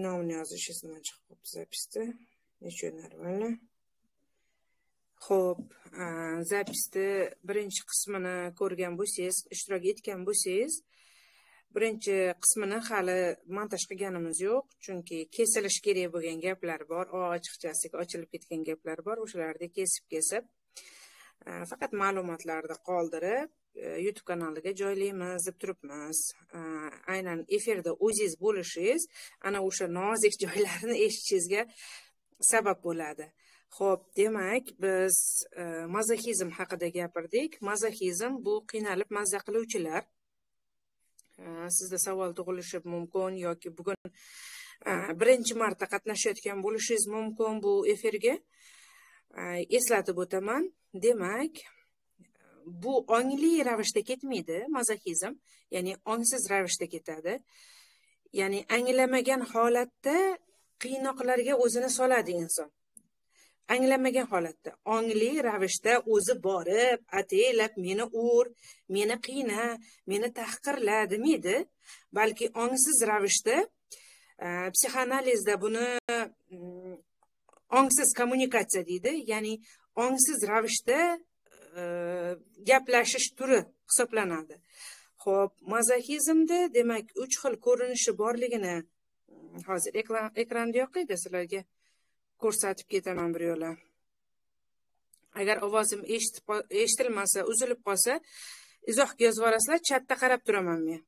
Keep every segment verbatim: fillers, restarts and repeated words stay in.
nomini yozish nima chiqib zapisda. Necha narimanlar. Xo'p, zapisda birinchi qismini ko'rgan bo'lsangiz, ishtirok etgan bo'lsangiz, birinchi qismini hali montaj qilganimiz yo'q, chunki kesilish kerak bo'lgan gaplar bor, ochiqchasiga ochilib ketgan gaplar bor, o'shalarni kesib-kesib, faqat ma'lumotlarni qoldirib, YouTube kanaliga joylaymiz deb turibmiz. Aynan efirda o'zingiz bo'lishingiz, ana o'sha nozik joylarini eshitishingizga sabab bo'ladi. Xo'p, demak, biz mazoxizm haqida gapirdik. Mazoxizm bu qiynalib mazza qiluvchilar. Sizda savol tug'ilishi mumkin yoki bugun birinchi marta qatnashayotgan bo'lishingiz mumkin bu efirga. Eslatib o'taman. Demak, bu ongli ravishda ketmaydi, mazoxizm, ya'ni ongsiz ravishda ketadi. Ya'ni anglamagan holatda qiynoqlarga o'zini soladi inson. Anglamagan holatda, ongli ravishda o'zi borib, ataylab meni ur, meni qiyna, meni tahqirla demaydi, balki ongsiz ravishda, psixoanalizda buni ongsiz kommunikatsiya deydi, ya'ni ongsiz ravishda gaplashish turi hisoblanadi. Xo'p, mazoxizmda demak uch xil ko'rinishi borligini hozir ekranda yoqida sizlarga ko'rsatib ketaman bir yo'la. Agar ovozim eshitilmasa, uzilib qolsa, izohga yozib yuborasizlar, chatda qarab turaman men.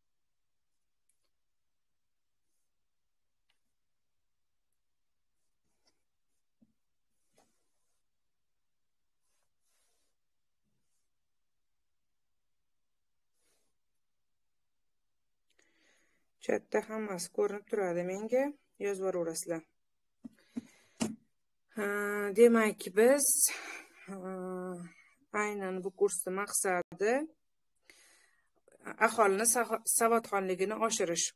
Chatda hammasi ko'rinib turadi menga, yozib yuborasizlar. Demak, biz aynan bu kursning maqsadi aholini savodxonligini oshirish.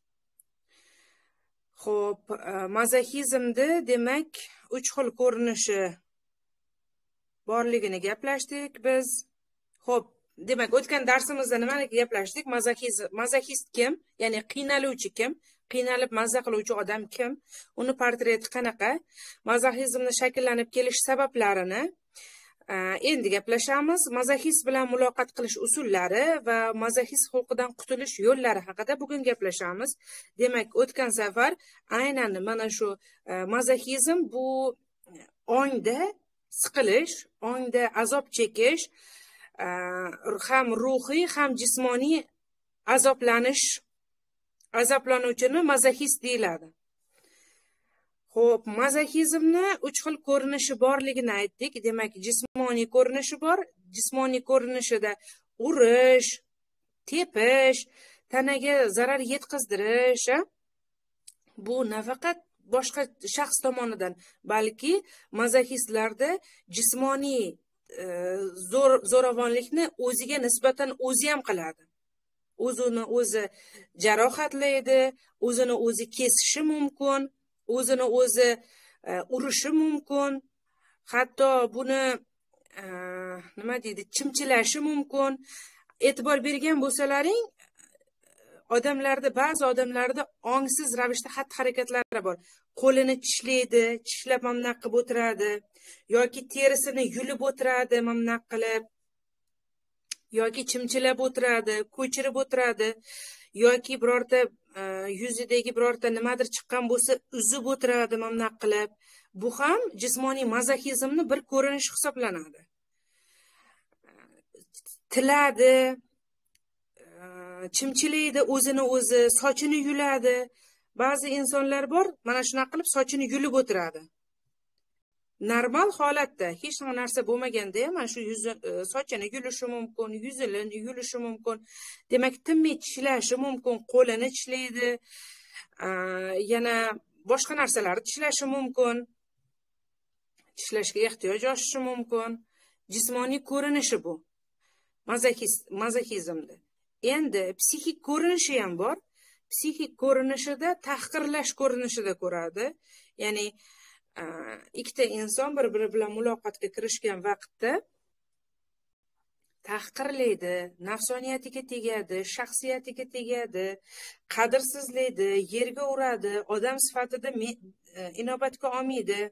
Xo'p, mazoxizmda demak uch xil ko'rinishi borligini gaplashdik biz. Xo'p, demak, o'tgan darsimizda nimani gaplashdik? Mazoxist kim? Ya'ni qiynaluvchi kim? Qiynalib mazza qiluvchi odam kim? Uni portreti qanaqa? Mazoxizmning shakllanib kelish sabablarini endi gaplashamiz. Mazoxist bilan muloqot qilish usullari va mazoxist xulqidan qutulish yo'llari haqida bugun gaplashamiz. Demak, o'tgan safar aynan mana shu mazoxizm bu ongda siqilish, ongda azob chekish, ham ruhiy, ham jismoniy azoblanish azoblanuvchini mazoxist deyiladi. Xo'p, mazoxizmni uch xil ko'rinishi borligini aytdik. Demak, jismoniy ko'rinishi bor. Jismoniy ko'rinishida urish, tepish, tanaga zarar yetkazdirish, bu nafaqat boshqa shaxs tomonidan, balki mazoxistlarda jismoniy zo'ravonlikni o'ziga nisbatan o'zi ham qiladi. O'zini o'zi jarohatlaydi, o'zini o'zi kesishi mumkin, o'zini o'zi urishi mumkin, hatto buni nima deydi, chimchilashi mumkin. E'tibor bergan bo'lsalaring, odamlarda, ba'zi odamlarda ongsiz ravishda xatti-harakatlari bor. Qo'lini tishlaydi, tishlab mamnaq qilib o'tiradi, yoki terisini yulib o'tiradi mamnaq qilib, yoki chimchilab o'tiradi, ko'chirib o'tiradi, yoki birorta yuzidagi birorta nimadir chiqqan bo'lsa, uzib o'tiradi mamnaq qilib. Bu ham jismoniy mazoxizmning bir ko'rinishi hisoblanadi. Tiladi, chimchilaydi o'zini o'zi, sochini yuladi. Ba'zi insonlar bor, mana shunaqa qilib sochini yulib o'tiradi. Normal holatda hech narsa bo'lmaganda ham mana shu sochini yulishi mumkin, yuzini yulishi mumkin. Demak, tinmay tishlashi mumkin, qo'lini tishlaydi, yana boshqa narsalarni tishlashi mumkin. Tishlashga ehtiyoj oshishi mumkin. Jismoniy ko'rinishi bu. Mazoxizmda. Endi psixik ko'rinishi ham bor. Psixik ko'rinishida tahqirlash ko'rinishida ko'radi. Ya'ni ikkita inson bir-biri bilan muloqotga kirishgan vaqtda tahqirlaydi, nafsoniyatiga tegadi, shaxsiyatiga tegadi, qadrsizlaydi, yerga uradi, odam sifatida inobatga olmaydi.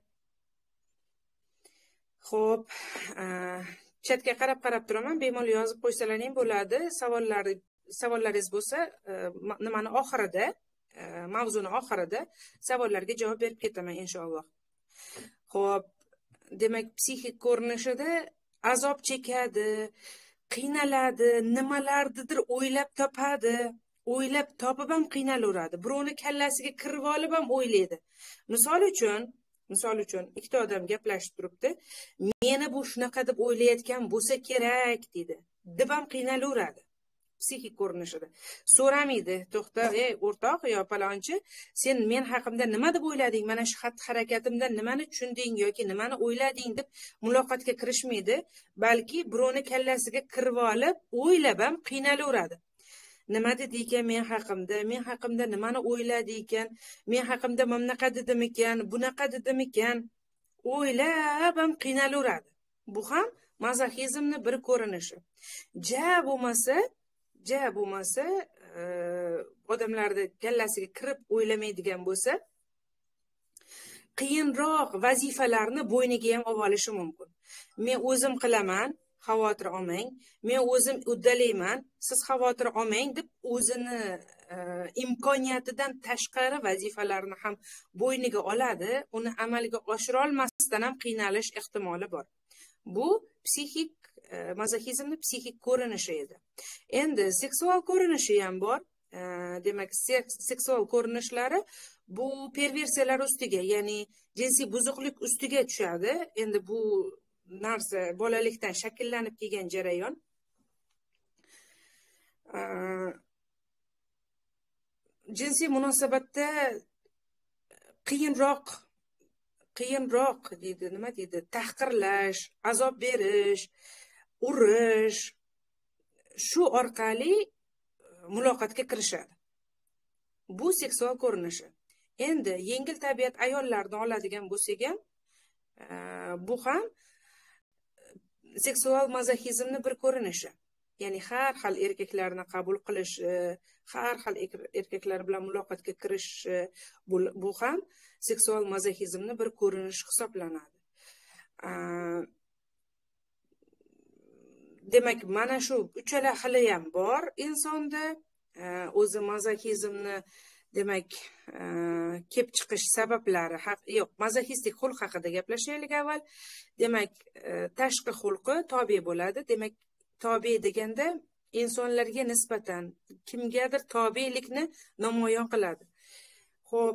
Xo'p, chatga qarab-qarab turaman, bemalol yozib qo'ysalaring bo'ladi. Savollar savollaringiz bo'lsa, nimani oxirida, mavzuni oxirida savollarga javob berib ketaman inshaalloh. Xo'p, demak, psixik ko'rinishida azob chekadi, qiynaladi, nimalarnidir o'ylab topadi, o'ylab topib ham qiynalaveradi. Birovni kallasiga kirib olib ham o'ylaydi. Misol uchun, misol uchun ikkita odam gaplashib turibdi. Meni bu shunaqa deb o'ylayotgan bo'lsa kerak dedi. Deb ham qiynalaveradi. Psixik ko'rinishida. So'ramaydi, to'xta, ey o'rtoq yo palonchi, sen men haqimda nima deb o'ylading? Mana shu xatti-harakatimdan nimani tushunding yoki nimani o'ylading deb muloqotga kirishmaydi, balki birovni kallasiga kirib olib, o'ylab ham qiynalaveradi. Nima dedi ekan men haqimda, men haqimda nimani o'yladi ekan, men haqimda bunaqa dedim ekan, bunaqa dedim ekan, o'ylab ham qiynalaveradi. Bu ham mazoxizmning bir ko'rinishi. Ja bo'lmasa ja bo'lmasa odamlarni kallasiga kirib o'ylamaydigan bo'lsa, qiyinroq vazifalarni bo'yniga ham olib olishi mumkin. Men o'zim qilaman, xavotir olmang, men o'zim uddalayman, siz xavotir olmang deb o'zini imkoniyatidan tashqari vazifalarni ham bo'yniga oladi, uni amalga oshira olmasdan ham qiynalish ehtimoli bor. Bu psixik mazoxizmning psixik ko'rinishi edi. Endi seksual ko'rinishi ham bor. Demak, seksual ko'rinishlari bu perversiyalar ustiga, ya'ni jinsiy buzuqlik ustiga tushadi. Endi bu narsa bolalikdan shakllanib kelgan jarayon. Jinsiy munosabatda qiyinroq qiyinroq deydi, nima deydi? Tahqirlash, azob berish, urish, shu orqali muloqotga kirishadi. Bu seksual ko'rinishi. Endi yengil tabiat ayollarni oladigan bo'lsak ham, bu ham seksual mazoxizmning bir ko'rinishi. Ya'ni har xil erkaklarni qabul qilish, har xil erkaklar bilan muloqotga kirish, bu ham seksual mazoxizmning bir ko'rinishi hisoblanadi. Demak, mana shu uchala xili ham bor insonda. O'zi mazoxizmni demak, kelib chiqish sabablari, yo'q, mazoxistik xulq haqida gaplashaylik avval. Demak, tashqi xulqi tobe bo'ladi. Demak, tobe deganda insonlarga nisbatan kimgadir tobelikni namoyon qiladi. Xo'p,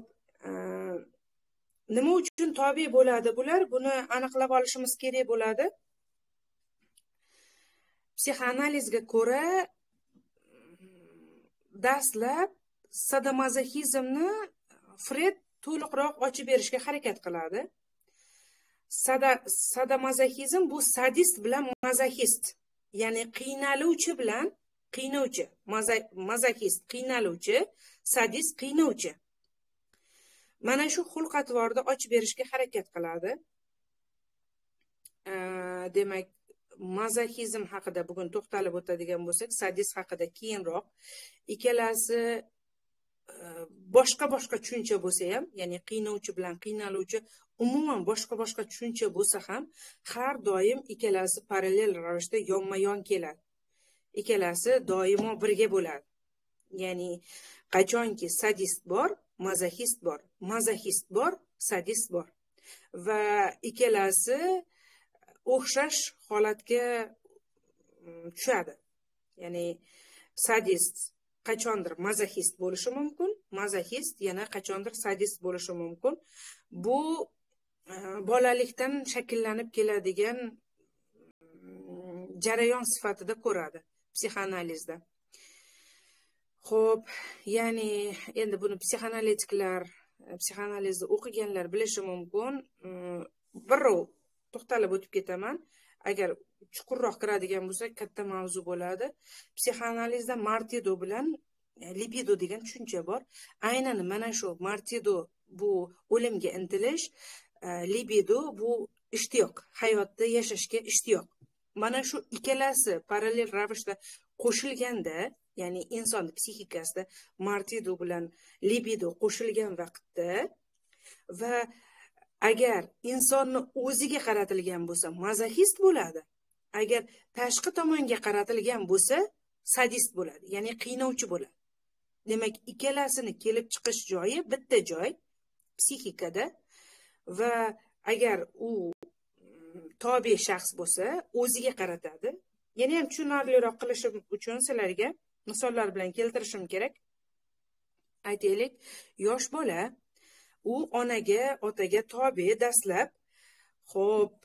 nima uchun tobe bo'ladi bular? Buni aniqlab olishimiz kerak bo'ladi. Psixoanalizga ko'ra, dastlab sadomazoxizmni Freud to'liqroq ochib berishga harakat qiladi. Sadomazoxizm bu sadist bilan mazoxist, ya'ni qiynaluvchi bilan qiynuvchi. Mazoxist qiynaluvchi, sadist qiynuvchi. Mana shu xulq atvorda ochib berishga harakat qiladi. Demak, mazoxizm haqida bugun to'xtalib o'tadigan bo'lsak, sadist haqida keyinroq. Ikkalasi boshqa-boshqa tushuncha bo'lsa ham, ya'ni qiynovchi bilan qiynaluvchi umuman boshqa-boshqa tushuncha bo'lsa ham, har doim ikkalasi parallel ravishda yonma-yon keladi. Ikkalasi doimo birga bo'ladi. Ya'ni qachonki sadist bor, mazoxist bor, mazoxist bor, sadist bor. Va ikkalasi o'xshash holatga tushadi. Ya'ni sadist qachondir mazoxist bo'lishi mumkin, mazoxist yana qachondir sadist bo'lishi mumkin. Bu bolalikdan shakllanib keladigan jarayon sifatida ko'radi psixoanalizda. Xo'p, ya'ni endi buni psixoanalitiklar, psixoanalizni o'qiganlar bilishi mumkin. Birov to'xtalib o'tib ketaman. Agar chuqurroq kiradigan bo'lsak, katta mavzu bo'ladi. Psixoanalizda martido bilan libido degan tushuncha bor. Aynan mana shu martido bu o'limga intilish, libido bu ishtiyoq, hayotda yashashga ishtiyoq. mana shu ikkalasi parallel ravishda qo'shilganda, ya'ni inson psixikasida martido bilan libido qo'shilgan vaqtda va agar insonni o'ziga qaratilgan bo'lsa, mazoxist bo'ladi. Agar tashqi tomonga qaratilgan bo'lsa, sadist bo'ladi, ya'ni qiynovchi bo'ladi. Demak, ikkalasini kelib chiqish joyi bitta joy psixikada va agar u tobe shaxs bo'lsa, o'ziga qaratadi. Yana ham tushunarliroq qilishim uchun sizlarga misollar bilan keltirishim kerak. Aytaylik, yosh bola u onaga, otaga tobe dastlab. Xo'p,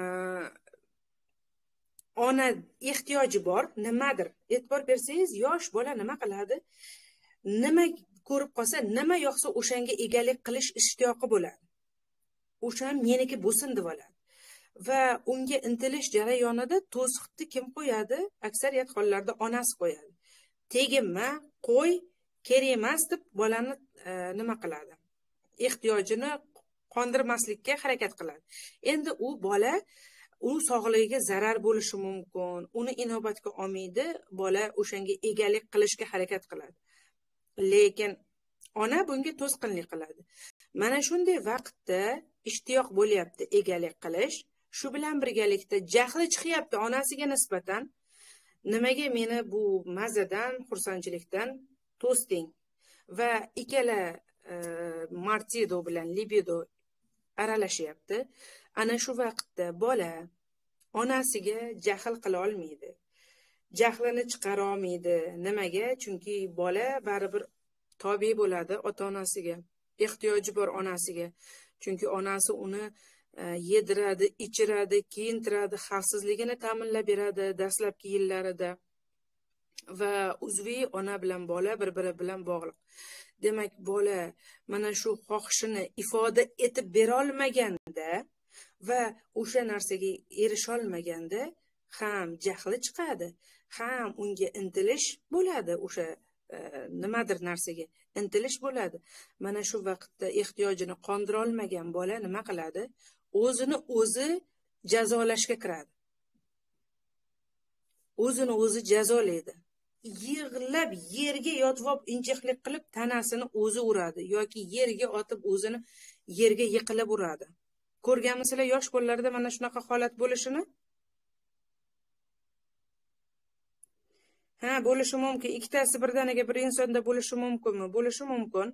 ona ehtiyoji bor, nimadir. E'tibor bersangiz, yosh bola nima qiladi? Nima ko'rib qolsa, nima yoqsa o'shanga egalik qilish ishtiyoqi bo'ladi. O'sha meniki bo'lsin deb oladi. Va unga intilish jarayonida to'siqni kim qo'yadi? Aksariyat hollarda onasi qo'yadi. Teginma, qo'y, kerak emas deb bolani e, nima qiladi? Ehtiyojini qondirmaslikka harakat qiladi. Endi u bola u sog'ligiga zarar bo'lishi mumkin. Uni inobatga olmaydi, bola o'shanga egalik qilishga harakat qiladi. Lekin ona bunga to'sqinlik qiladi. Mana shunday vaqtda ishtiyoq bo'lyapti egalik qilish. Shu bilan birgalikda jahli chiqyapti onasiga nisbatan. Nimaga meni bu mazadan, xursandchilikdan to'sding? Va ikkala e, martido bilan libido aralashyapti. Ana shu vaqtda bola onasiga jahl qila olmaydi. Jahlini chiqara olmaydi. Nimaga? Chunki bola baribir tobe bo'ladi ota-onasiga. Ehtiyoji bor onasiga. Chunki onasi uni yediradi, ichiradi, kiyintiradi, xavfsizligini ta'minlab beradi dastlabki yillarida. Va uzviy ona bilan bola bir-biri bilan bog'liq. Demak, bola mana shu xohishini ifoda etib bera olmaganda va o'sha narsaga erisha olmaganda ham jahli chiqadi, ham unga intilish bo'ladi, o'sha e, nimadir narsaga intilish bo'ladi. Mana shu vaqtda ehtiyojini qondira olmagan bola nima qiladi? O'zini o'zi jazolashga kiradi. O'zini o'zi jazolaydi. Yig'lab yerga yotib injiqlik qilib tanasini o'zi uradi yoki yerga otib o'zini yerga yiqilib uradi. Ko'rganmisizlar yosh bolalarda mana shunaqa holat bo'lishini? Ha, bo'lishi mumkin. Ikkitasi birdaniga bir insonda bo'lishi mumkinmi? Bo'lishi mumkin.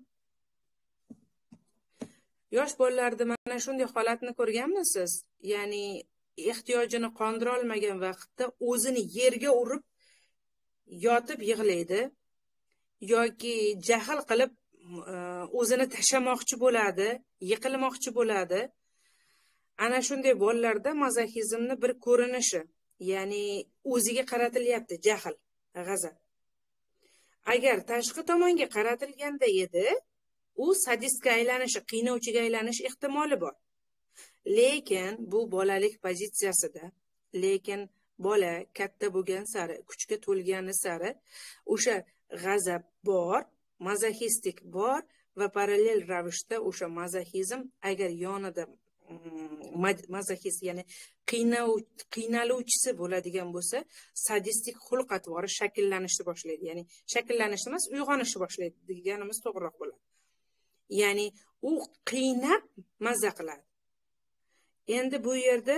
Yosh bolalarda mana shunday holatni ko'rganmisiz? Ya'ni ehtiyojini qondira olmagan vaqtda o'zini yerga urib yotib yig'laydi yoki jahl qilib o'zini tashlamoqchi bo'ladi, yiqilmoqchi bo'ladi. Ana shunday bolalarda mazoxizmni bir ko'rinishi, ya'ni o'ziga qaratilyapti jahl, g'azab. Agar tashqi tomonga qaratilganda edi, u sadistga aylanishi, qiynovchiga aylanish ehtimoli bor. Lekin bu bolalik pozitsiyasida, lekin bola katta bo'lgan sari, kuchga to'lgani sari o'sha g'azab bor, mazoxistik bor va parallel ravishda o'sha mazoxizm agar yonida mazoxist, ya'ni qiynaluvchisi bo'ladigan bo'lsa, sadistik xulq-atvori shakllanishni boshlaydi. Ya'ni shakllanishni emas, uyg'onishni boshlaydi deganimiz to'g'riroq bo'ladi. Ya'ni u qiynab mazza qiladi. Endi bu yerda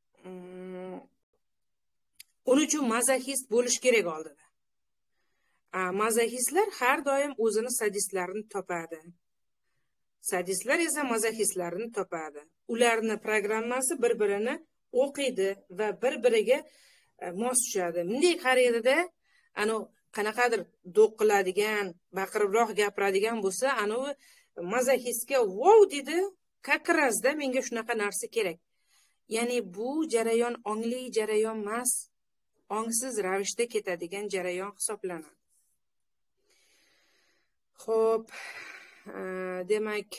uning uchun mazoxist bo'lish kerak oldida. Mazoxistlar har doim o'zini sadistlarini topadi. Sadistlar esa mazoxistlarini topadi. Ularni programmasi bir-birini o'qiydi va bir-biriga mos tushadi. Bunday qaraydi-da, ana qanaqadir do'q qiladigan, baqiribroq gapiradigan bo'lsa, ana u mazoxistga "Wow" dedi, "Kakrazda menga shunaqa narsa kerak." Ya'ni bu jarayon ongli jarayon emas, ongsiz ravishda ketadigan jarayon hisoblanadi. Xo'p, demak,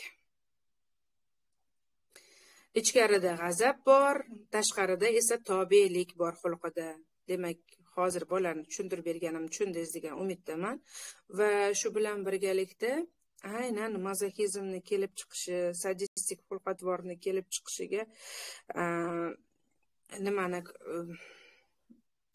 ichkarida g'azab bor, tashqarida esa tobelik bor xulqida. Demak, hozir bolani tushuntirib berganim tushundingiz degan umiddaman. Va shu bilan birgalikda aynan mazoxizmni kelib chiqishi, sadistik xulq-atvorni kelib chiqishiga nimani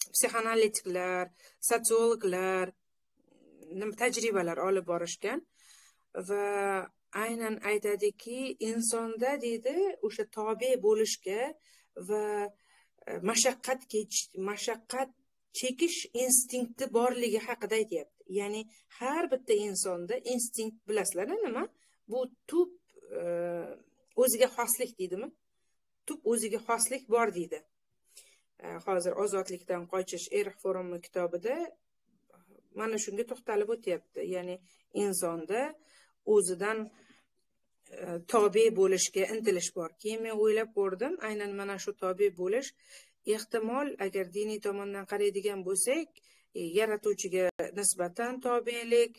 psixoanalitiklar, sotsiologlar tajribalar olib borishgan va aynan aytadiki, insonda deydi o'sha tobe bo'lishga va mashaqqat kechish, mashaqqat chekish instinkti borligi haqida aytyapti. Ya'ni har bitta insonda instinkt, bilasizlar nima? Bu tub o'ziga xoslik deydimi? Tub o'ziga xoslik bor deydi. Hozir ozodlikdan qochish Erix Fromm kitobida mana shunga to'xtalib o'tyapti. Ya'ni insonda o'zidan tobe bo'lishga intilish bor. Keyin men o'ylab ko'rdim, aynan mana shu tobe bo'lish ehtimol, agar diniy tomondan qaraydigan bo'lsak, yaratuvchiga nisbatan tobelik,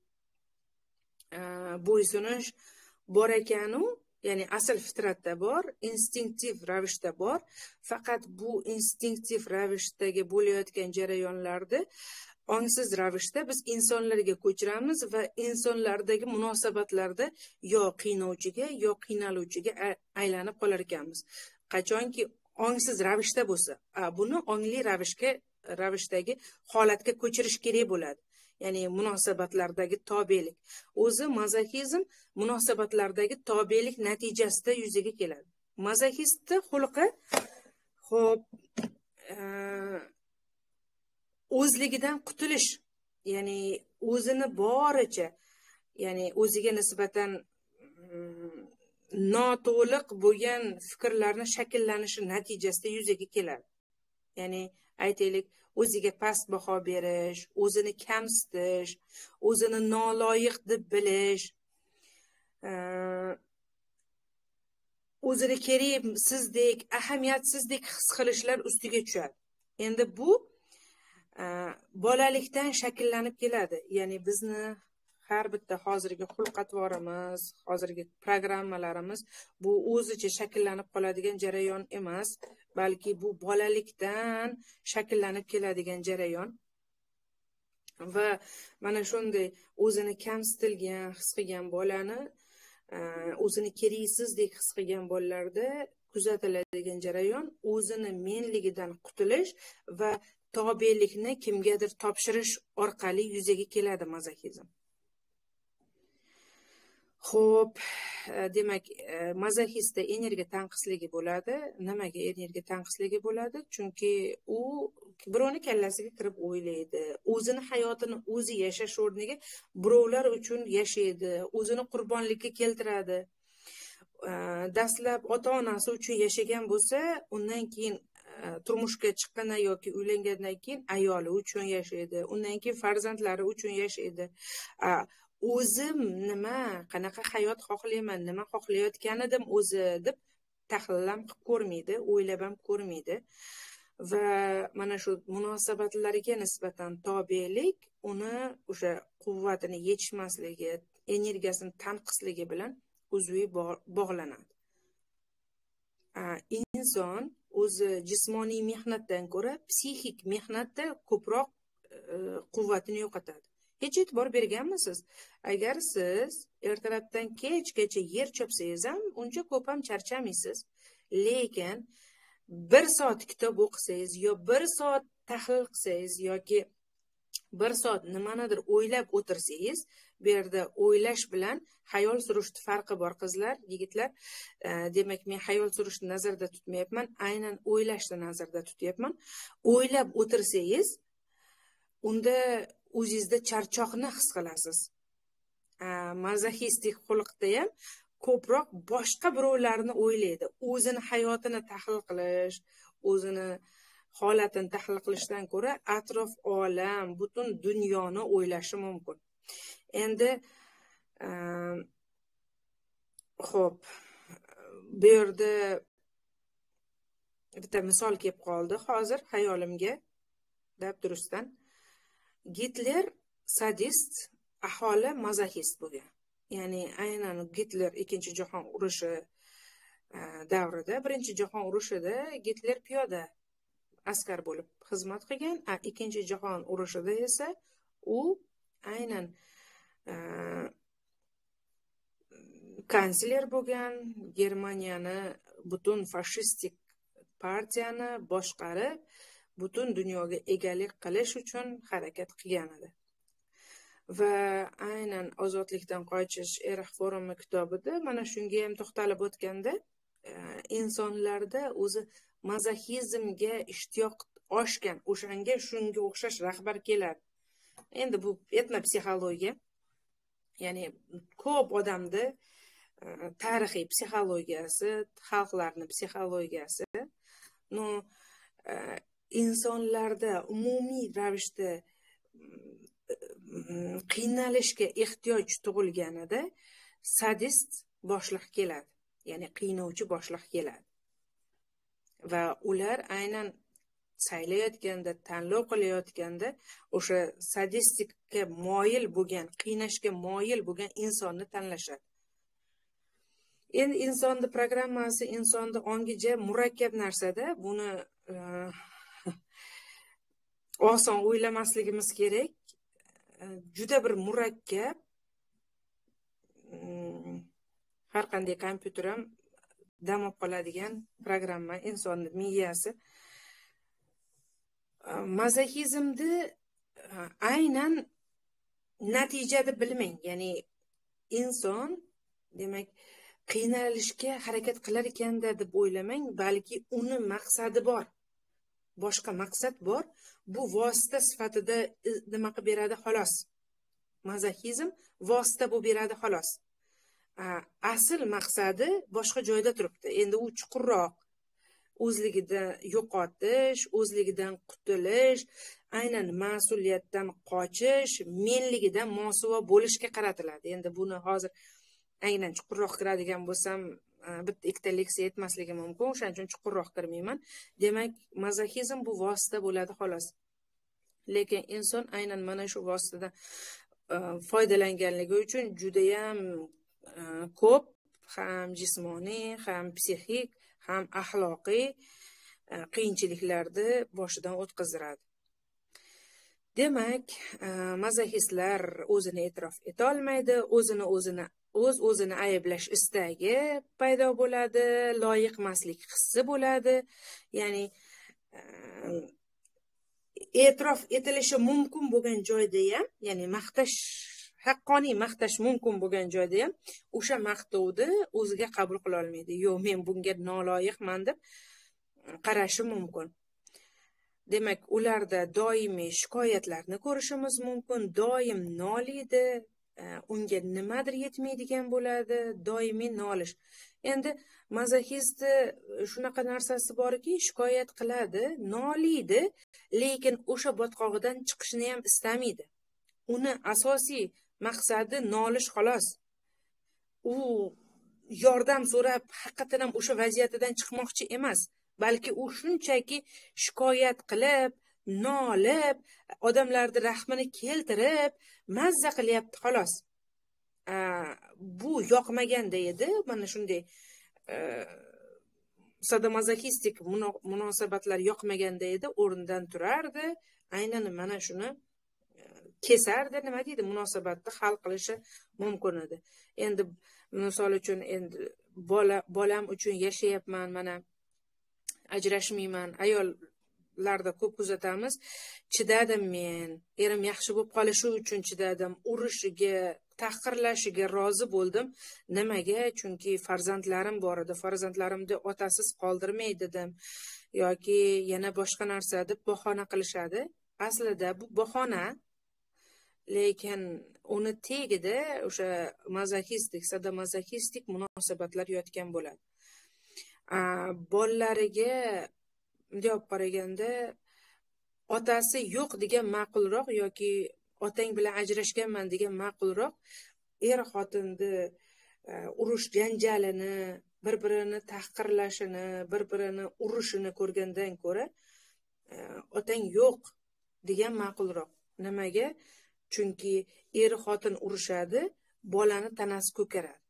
bo'ysunish bor ekanu, ya'ni asl fitratda bor, instinktiv ravishda bor. Faqat bu instinktiv ravishdagi bo'layotgan jarayonlarda ongsiz ravishda biz insonlarga ko'chiramiz va insonlardagi munosabatlarda yo qiynovchiga, yo qiynaluvchiga aylanib qolar ekanmiz. Qachonki ongsiz ravishda bo'lsa, buni ongli ravishga, ravishdagi holatga ko'chirish kerak bo'ladi. Ya'ni munosabatlardagi tobelik. O'zi mazoxizm munosabatlardagi tobelik natijasida yuzaga keladi. Mazoxistni xulqi xo'p, o'zligidan qutulish, ya'ni o'zini boricha, ya'ni o'ziga nisbatan noto'liq bo'lgan fikrlarni shakllanishi natijasida yuzaga keladi. Ya'ni aytaylik, o'ziga past baho berish, o'zini kamsitish, o'zini noloyiq deb bilish, o'zini keraksizdek, ahamiyatsizdek his qilishlar ustiga tushadi. Endi bu bolalikdan shakllanib keladi. Ya'ni bizni har bitta hozirgi xulq-atvorimiz, hozirgi programmalarimiz bu o'zicha shakllanib qoladigan jarayon emas, balki bu bolalikdan shakllanib keladigan jarayon. Va mana shunday o'zini kamsitilgan his qilgan bolani, o'zini keraksizdek his qilgan bolalarda kuzatiladigan jarayon o'zini menligidan qutulish va tobelikni kimgadir topshirish orqali yuzaga keladi mazoxizm. Xo'p, demak, mazoxistda energiya tanqisligi bo'ladi. Nimaga energiya tanqisligi bo'ladi? Chunki u birovni kallasiga kirib o'ylaydi, o'zini hayotini o'zi yashash o'rniga birovlar uchun yashaydi, o'zini qurbonlikka keltiradi. Dastlab ota-onasi uchun yashagan bo'lsa, undan keyin turmushga chiqqandan yoki uylangandan keyin ayoli uchun yashaydi, undan keyin farzandlari uchun yashaydi. O'zim nima, qanaqa hayot xohlayman, nima xohlayotganidim o'zi deb tahlil ham qilib ko'rmaydi, o'ylab ham ko'rmaydi. Va mana shu munosabatlarga nisbatan tobelik uni o'sha quvvatini yetishmasligi, energiyasini tanqisligi bilan uzviy bog'lanadi. Inson o'zi jismoniy mehnatdan ko'ra psixik mehnatda ko'proq quvvatini yo'qotadi. Hech e'tibor berganmisiz? Agar siz ertalabdan kechgacha yer chopsangiz ham uncha ko'p ham charchamaysiz. Lekin bir soat kitob o'qisangiz yo bir soat tahlil qilsangiz yoki bir soat nimanidir o'ylab o'tirsangiz, bu yerda o'ylash bilan xayol surishni farqi bor, qizlar, yigitlar. Demak, men xayol surishni nazarda tutmayapman, aynan o'ylashni nazarda tutyapman. O'ylab o'tirsangiz, unda o'zingizda charchoqni his qilasiz. Mazoxistik xulqda ham ko'proq boshqa birovlarni o'ylaydi. O'zini hayotini tahlil qilish, o'zini holatini tahlil qilishdan ko'ra atrof olam, butun dunyoni o'ylashi mumkin. Endi xo'p, bu yerda bitta misol kelib qoldi hozir hayolimga, dabdurustdan. Gitler sadist, aholi mazoxist bo'lgan. Ya'ni aynan Gitler ikkinchi jahon urushi davrida, birinchi jahon urushida Gitler piyoda askar bo'lib xizmat qilgan, ikkinchi jahon urushida esa u aynan kansler bo'lgan, Germaniyani butun fashistik partiyani boshqarib, butun dunyoga egalik qilish uchun harakat qilgan edi. Va aynan ozodlikdan qochish erix forumi kitobida mana shunga ham to'xtalib o'tganda, insonlarda o'zi mazoxizmga ishtiyoq oshgan, o'shanga shunga o'xshash rahbar keladi. Endi bu etnopsixologiya, ya'ni ko'p odamda tarixiy psixologiyasi, xalqlarning psixologiyasi, no insonlarda umumiy ravishda qiynalishga ehtiyoj tug'ilganida sadist boshliq keladi, ya'ni qiynovchi boshliq keladi. Va ular aynan saylayotganda, tanlov qilayotganda o'sha sadistikka moyil bo'lgan, qiynashga moyil bo'lgan insonni tanlashadi. Endi insonning programmasi, insonning ongiga murakkab narsada, buni oson o'ylamasligimiz kerak. Juda bir murakkab, har qanday kompyuter ham dam olib qoladigan programma insonning miyasi. Mazoxizmni aynan natijada bilmang, ya'ni inson demak qiynalishga harakat qilar ekanda deb o'ylamang, balki uni maqsadi bor. Boshqa maqsad bor. Bu vosita sifatida nima qilib beradi xolos. Mazoxizm vosita bo'lib beradi xolos. Asl maqsadi boshqa joyda turibdi. Endi u chuqurroq, o'zligida yo'qotish, o'zligidan qutulish, aynan mas'uliyatdan qochish, menligidan mosuvo bo'lishga qaratiladi. Endi buni hozir aynan chuqurroq kiradigan bo'lsam, bitta ikkita leksiya etmasligi mumkin, o'shaning uchun chuqurroq kirmayman. Demak, mazoxizm bu vosita bo'ladi xolos. Lekin inson aynan mana shu vositadan foydalanganligi uchun juda ham ko'p ham jismoniy, ham psixik, ham axloqiy qiyinchiliklarni boshidan o'tkazdiradi. Demak, mazoxistlar o'zini e'tirof eta olmaydi, o'zini o'zini o'z o'zini ayblash istagi paydo bo'ladi, loyiqmaslik hissi bo'ladi. Ya'ni e'tirof etilishi mumkin bo'lgan joyda ham, ya'ni maqtash, haqqoniy maqtash mumkin bo'lgan joyda ham o'sha maqtovni o'ziga qabul qila olmaydi. Yo'q, men bunga noloyiqman deb qarashi mumkin. Demak, ularda doimiy shikoyatlarni ko'rishimiz mumkin, doim noliydi, unga nimadir yetmaydigan bo'ladi, doimiy nolish. Endi mazoxistda shunaqa narsasi borki, shikoyat qiladi, noliydi, lekin o'sha botqog'idan chiqishni ham istamaydi. Uni asosiy maqsadi nolish xolos. U yordam so'rab, haqiqatan ham o'sha vaziyatidan chiqmoqchi emas, balki u shunchaki shikoyat qilib, nolib, odamlarning rahmini keltirib, mazza qilyapti xolos. Bu yoqmaganda edi, mana shunday sadomazoxistik munosabatlar yoqmaganda edi, o'rnidan turardi, aynan mana shuni kesardi, nima deydi, munosabatni hal qilishi mumkin edi. Endi misol uchun, endi bola bolam uchun yashayapman, mana ajrashmayman, ayollarda ko'p kuzatamiz, chidadim men, erim yaxshi bo'lib qolishi uchun chidadim, urushiga, tahqirlashiga rozi bo'ldim. Nimaga? Chunki farzandlarim bor edi, farzandlarimni otasiz qoldirmay dedim, yoki yana boshqa narsa deb bahona qilishadi. Aslida bu bahona, lekin uni tagida o'sha mazoxistik, sadomazoxistik munosabatlar yotgan bo'ladi. Bolalariga deb qaraganda otasi yo'q degan ma'qulroq, yoki otang bilan ajrashganman degan ma'qulroq, er xotinni urush janjalini, bir-birini tahqirlashini, bir-birini urushini ko'rgandan ko'ra otang yo'q degan ma'qulroq. Nimaga? Chunki er xotin urushadi, bolani tanasi ko'karadi.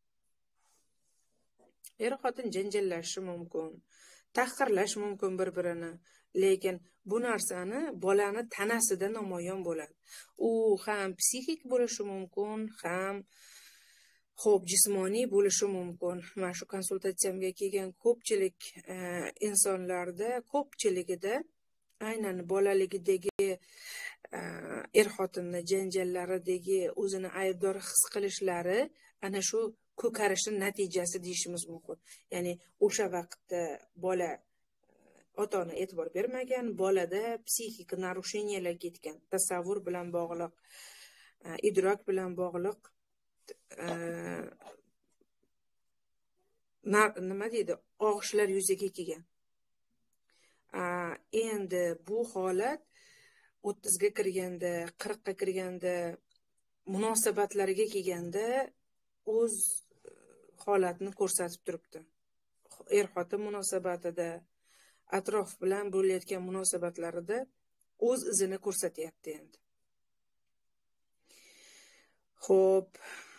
Er xotin janjallashi mumkin, tahqirlash mumkin bir-birini, lekin bu narsani bolani tanasida namoyon bo'ladi. U ham psixik bo'lishi mumkin, ham xo'p jismoniy bo'lishi mumkin. Mana shu konsultatsiyamga kelgan ko'pchilik insonlarda, ko'pchiligida aynan bolaligidagi er xotinni janjallaridagi o'zini aybdor his qilishlari ana shu ko'karishning natijasi deyishimiz mumkin. Ya'ni o'sha vaqtda bola ota-ona e'tibor bermagan, bolada psixik narusheniyalar ketgan, tasavvur bilan bog'liq, idrok bilan bog'liq nima deydi, og'ishlar yuzaga kelgan. Endi bu holat o'ttizga kirganda, qirqqa kirganda, munosabatlarga kelganda o'z holatini ko'rsatib turibdi. Er-xotin munosabatida, atrof bilan bo'layotgan munosabatlarida o'z izini ko'rsatyapti endi. Xo'p,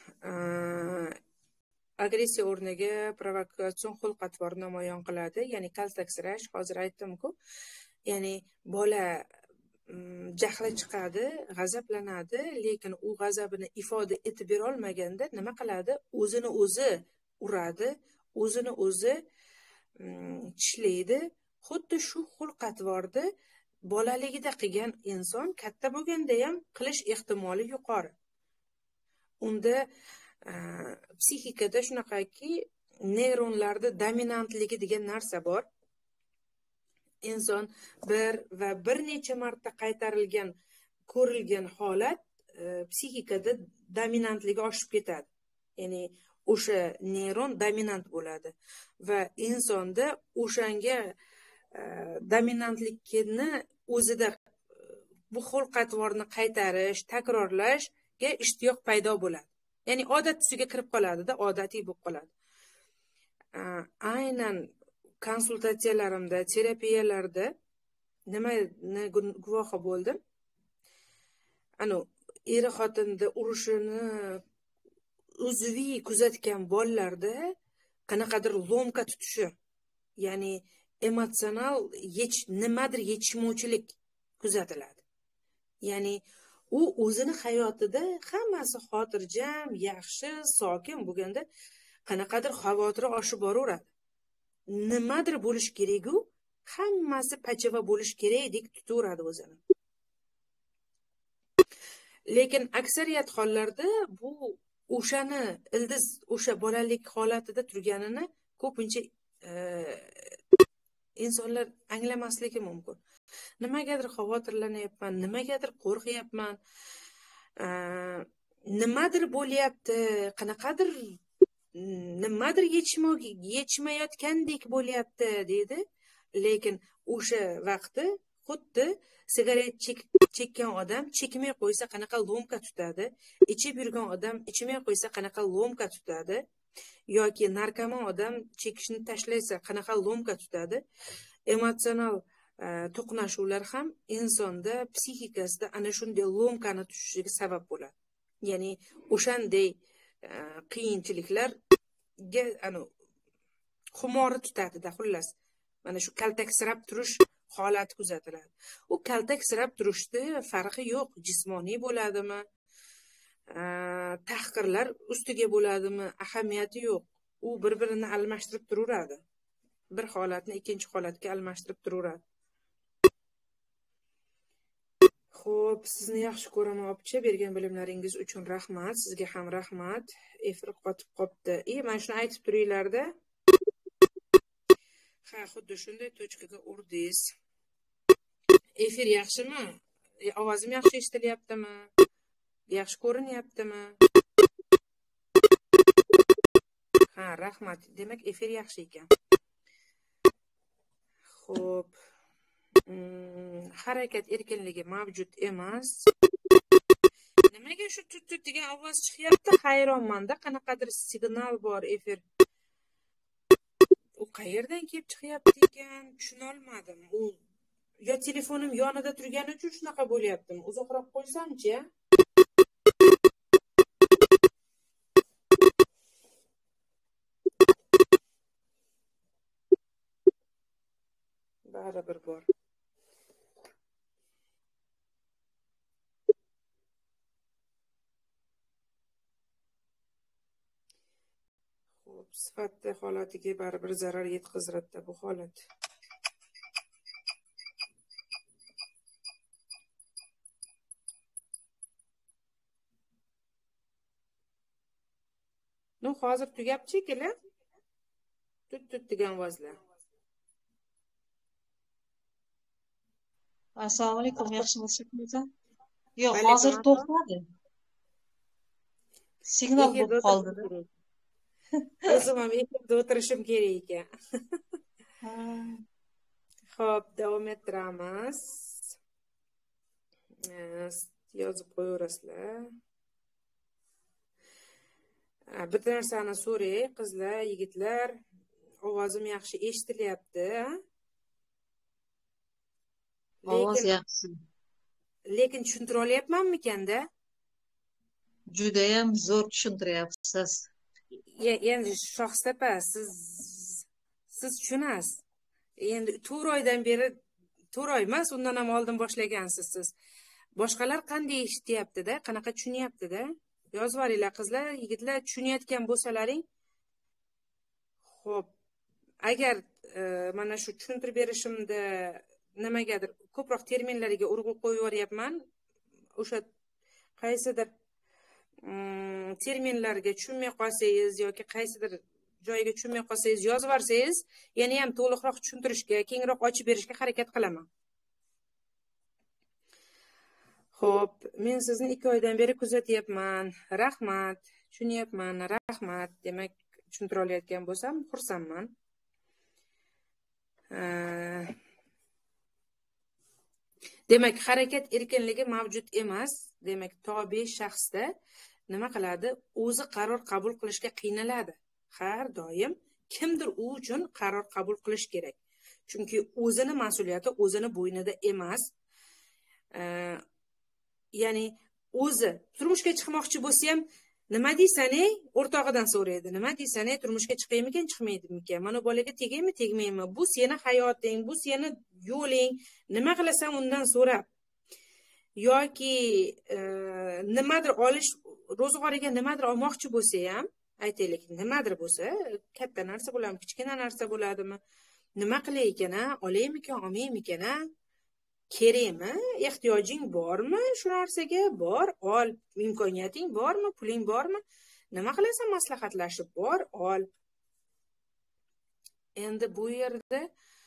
agressiya o'rniga provokatsion xulq-atvor namoyon qiladi, ya'ni kaltaksirash. Hozir aytdim-ku, ya'ni bola jahli chiqadi, g'azablanadi, lekin u g'azabini ifoda etib bera olmaganda nima qiladi? O'zini o'zi uradi, o'zini o'zi tishlaydi. Xuddi shu xulq-atvorni bolaligida qilgan inson katta bo'lganda ham qilish ehtimoli yuqori. Unda psixikada shunaqaki, neyronlarda dominantligi degan narsa bor. Inson bir va bir necha marta qaytarilgan, ko'rilgan holat psixikada dominantligi oshib ketadi. Ya'ni o'sha neyron dominant bo'ladi va insonda o'shanga dominantlikni o'zida bu xulq-atvorni qaytarish, takrorlashga ishtiyoq paydo bo'ladi. Ya'ni odat tusiga kirib qoladi-da, odatiy bo'lib qoladi. Aynan konsultatsiyalarimda, terapiyalarda nimani guvohi bo'ldim? Ana er xotinni urushini uzviy kuzatgan bolalarda qanaqadir lomka tutishi, ya'ni emotsional yech nimadir yetishmovchilik kuzatiladi. Ya'ni u o'zini hayotida hammasi xotirjam, yaxshi, sokin bo'lganda qanaqadir xavotiri oshib boraveradi. Nimadir bo'lish kerak-ku, hammasi pachava bo'lish kerakdek tutaveradi o'zini. Lekin aksariyat hollarda bu o'shani ildiz o'sha bolalik holatida turganini ko'pincha insonlar anglamasligi mumkin. Nimagadir xavotirlanyapman, nimagadir qo'rqyapman, nimadir bo'lyapti, qanaqadir nimadir yetishmayotgandek bo'lyapti deydi. Lekin o'sha vaqtda xuddi sigaret chekkan odam chekmay qo'ysa qanaqa lomka tutadi, ichib yurgan odam ichmay qo'ysa qanaqa lomka tutadi, yoki narkoman odam chekishni tashlaysa qanaqa lomka tutadi. Emotsional to'qnashuvlar ham insonda psixikasida ana shunday lomkani tushishiga sabab bo'ladi. Ya'ni o'shanday qiyinchiliklarga ana xumori tutadi-da, xullas. Mana shu kaltaksirab turish holati kuzatiladi. U kaltaksirab turishda farqi yo'q, jismoniy bo'ladimi, tahqirlar ustiga bo'ladimi, ahamiyati yo'q. U bir-birini almashtirib turaveradi. Bir holatni ikkinchi holatga almashtirib turaveradi. Xo'p, sizni yaxshi ko'raman, opcha. Bergan bilimlaringiz uchun rahmat. Sizga ham rahmat. Efir qotib qopti. E, mana shuni aytib turinglar-da. Ha, xuddi shunday tochkaga urdingiz. Efir yaxshimi? E, ovozim yaxshi eshitilyaptimi? Yaxshi ko'rinyaptimi? Ha, rahmat. Demak, efir yaxshi ekan. Xo'p. Harakat erkinligi mavjud emas. Nimaga shu tut-tut degan ovoz chiqyapti? Hayronman-da, qanaqadir signal bor efir. U qayerdan kelib chiqyapti ekan? Tushuna olmadim. U yo telefonim yonida turgani uchun shunaqa bo'lyaptimi? Uzoqroq qo'ysam-chi? Baribir bor. Sifatli holatiga baribir zarar yetkazadi bu holat. hozir tugab shekilli. Tut tut degan vozlar. Assalomu alaykum, yaxshimisiz? Yo'q, Alaykum hozir assalom. to'xtadi. Signal bo'lib Efirda qoldi-da. o'tirishim kerak. O'zim ham efirda o'tirishim kerak ekan. Ha, Xo'p, davom ettiramiz. Eh, Yozib qo'yaverasizlar. Eh, Bitta narsani so'ray, qizlar, yigitlar, ovozim yaxshi eshitilyapti. ovoz Lekin yaxshi. lekin tushuntira olyapmanmi-kanda? Judayam zo'r tushuntiryapsiz. E- Endi Shohsapa, siz siz tushunasiz. Endi to'rt oydan beri, to'rt oy emas, undan ham oldin boshlagansiz siz. Boshqalar qanday eshityapti-da, qanaqa tushunyapti-da? Yozib yuboringlar qizlar, yigitlar, tushunayotgan bo'lsalaring. Xo'p, agar e, mana shu tushuntirib berishimda nimagadir ko'proq terminlarga urg'u qo'yib yuboryapman, o'sha qaysidir mm, terminlarga tushunmay qolsangiz yoki qaysidir joyiga tushunmay qolsangiz yozib yuborsangiz, yana ham to'liqroq tushuntirishga, kengroq ochib berishga harakat qilaman. Xo'p, men sizni ikki oydan beri kuzatyapman. Rahmat, tushunyapman, rahmat. Demak, tushuntira olayotgan bo'lsam, xursandman. Eh, Demak, harakat erkinligi mavjud emas. Demak, tobe shaxsda nima qiladi? O'zi qaror qabul qilishga qiynaladi. Har doim kimdir u uchun qaror qabul qilish kerak. Chunki o'zini mas'uliyati o'zini bo'ynida emas. Eh, Ya'ni o'zi turmushga chiqmoqchi bo'lsa ham nima deysan-ey? O'rtog'idan so'raydi. Nima deysan-ey? Turmushga chiqaymikan, chiqmaydimikan? Mana bolaga tegaymi, tegmaymi? Bu seni hayoting, bu seni yo'ling. Nima qilasan undan so'rab. Yoki e, nimadir olish, ro'zg'origa nimadir olmoqchi bo'lsa ham, aytaylik, nimadir bo'lsa, katta narsa bo'ladimi, kichkina narsa bo'ladimi? Nima qilay ekan-a? Olaymikan, olmaymikan-a? Kerakmi? Ehtiyojing bormi? Shu narsaga bor, ol. Imkoniyating bormi? Puling bormi? Nima qilasan? Maslahatlashib bor, ol. Endi bu yerda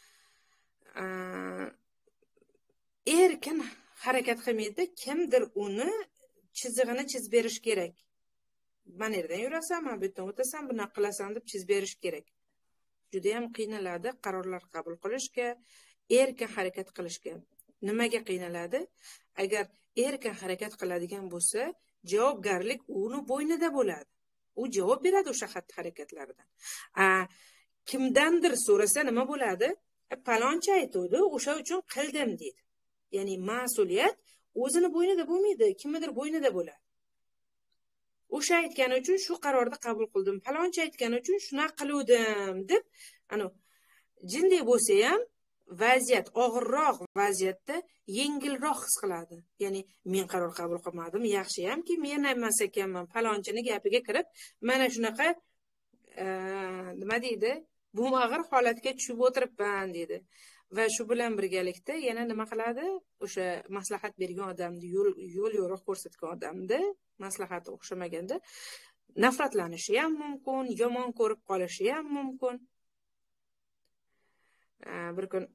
erkin harakat qilmaydi, kimdir uni chizig'ini chizib berish kerak. Mana yerdan yurasan, mana bu yerdan o'tasan, bunaqa qilasan deb chizib berish kerak. Juda ham qiynaladi qarorlar qabul qilishga, erkin harakat qilishga. Nimaga qiynaladi? Agar erkin harakat qiladigan bo'lsa, javobgarlik uni bo'ynida bo'ladi. U javob beradi o'sha xatti-harakatlardan. A kimdandir so'rasa nima bo'ladi? Palonchi aytuvdi, o'sha uchun qildim deydi. Ya'ni mas'uliyat o'zini bo'ynida bo'lmaydi, kimnidir bo'ynida bo'ladi. O'sha aytgani uchun shu qarorni qabul qildim, palonchi aytgani uchun shunaqa qiluvdim deb, ana jinday bo'lsa ham vaziyat, og'irroq vaziyatda yengilroq his qiladi. Ya'ni men qaror qabul qilmadim, yaxshi hamki men emas ekanman, palonchini gapiga kirib, mana shunaqa nima deydi? Bu mag'ir holatga tushib o'tiribman dedi. Va shu bilan birgalikda yana nima qiladi? O'sha maslahat bergan odamni, yo'l yo'l yo'riq ko'rsatgan odamni maslahati o'xshamaganda nafratlanishi ham mumkin, yomon ko'rib qolishi ham mumkin. Bir kun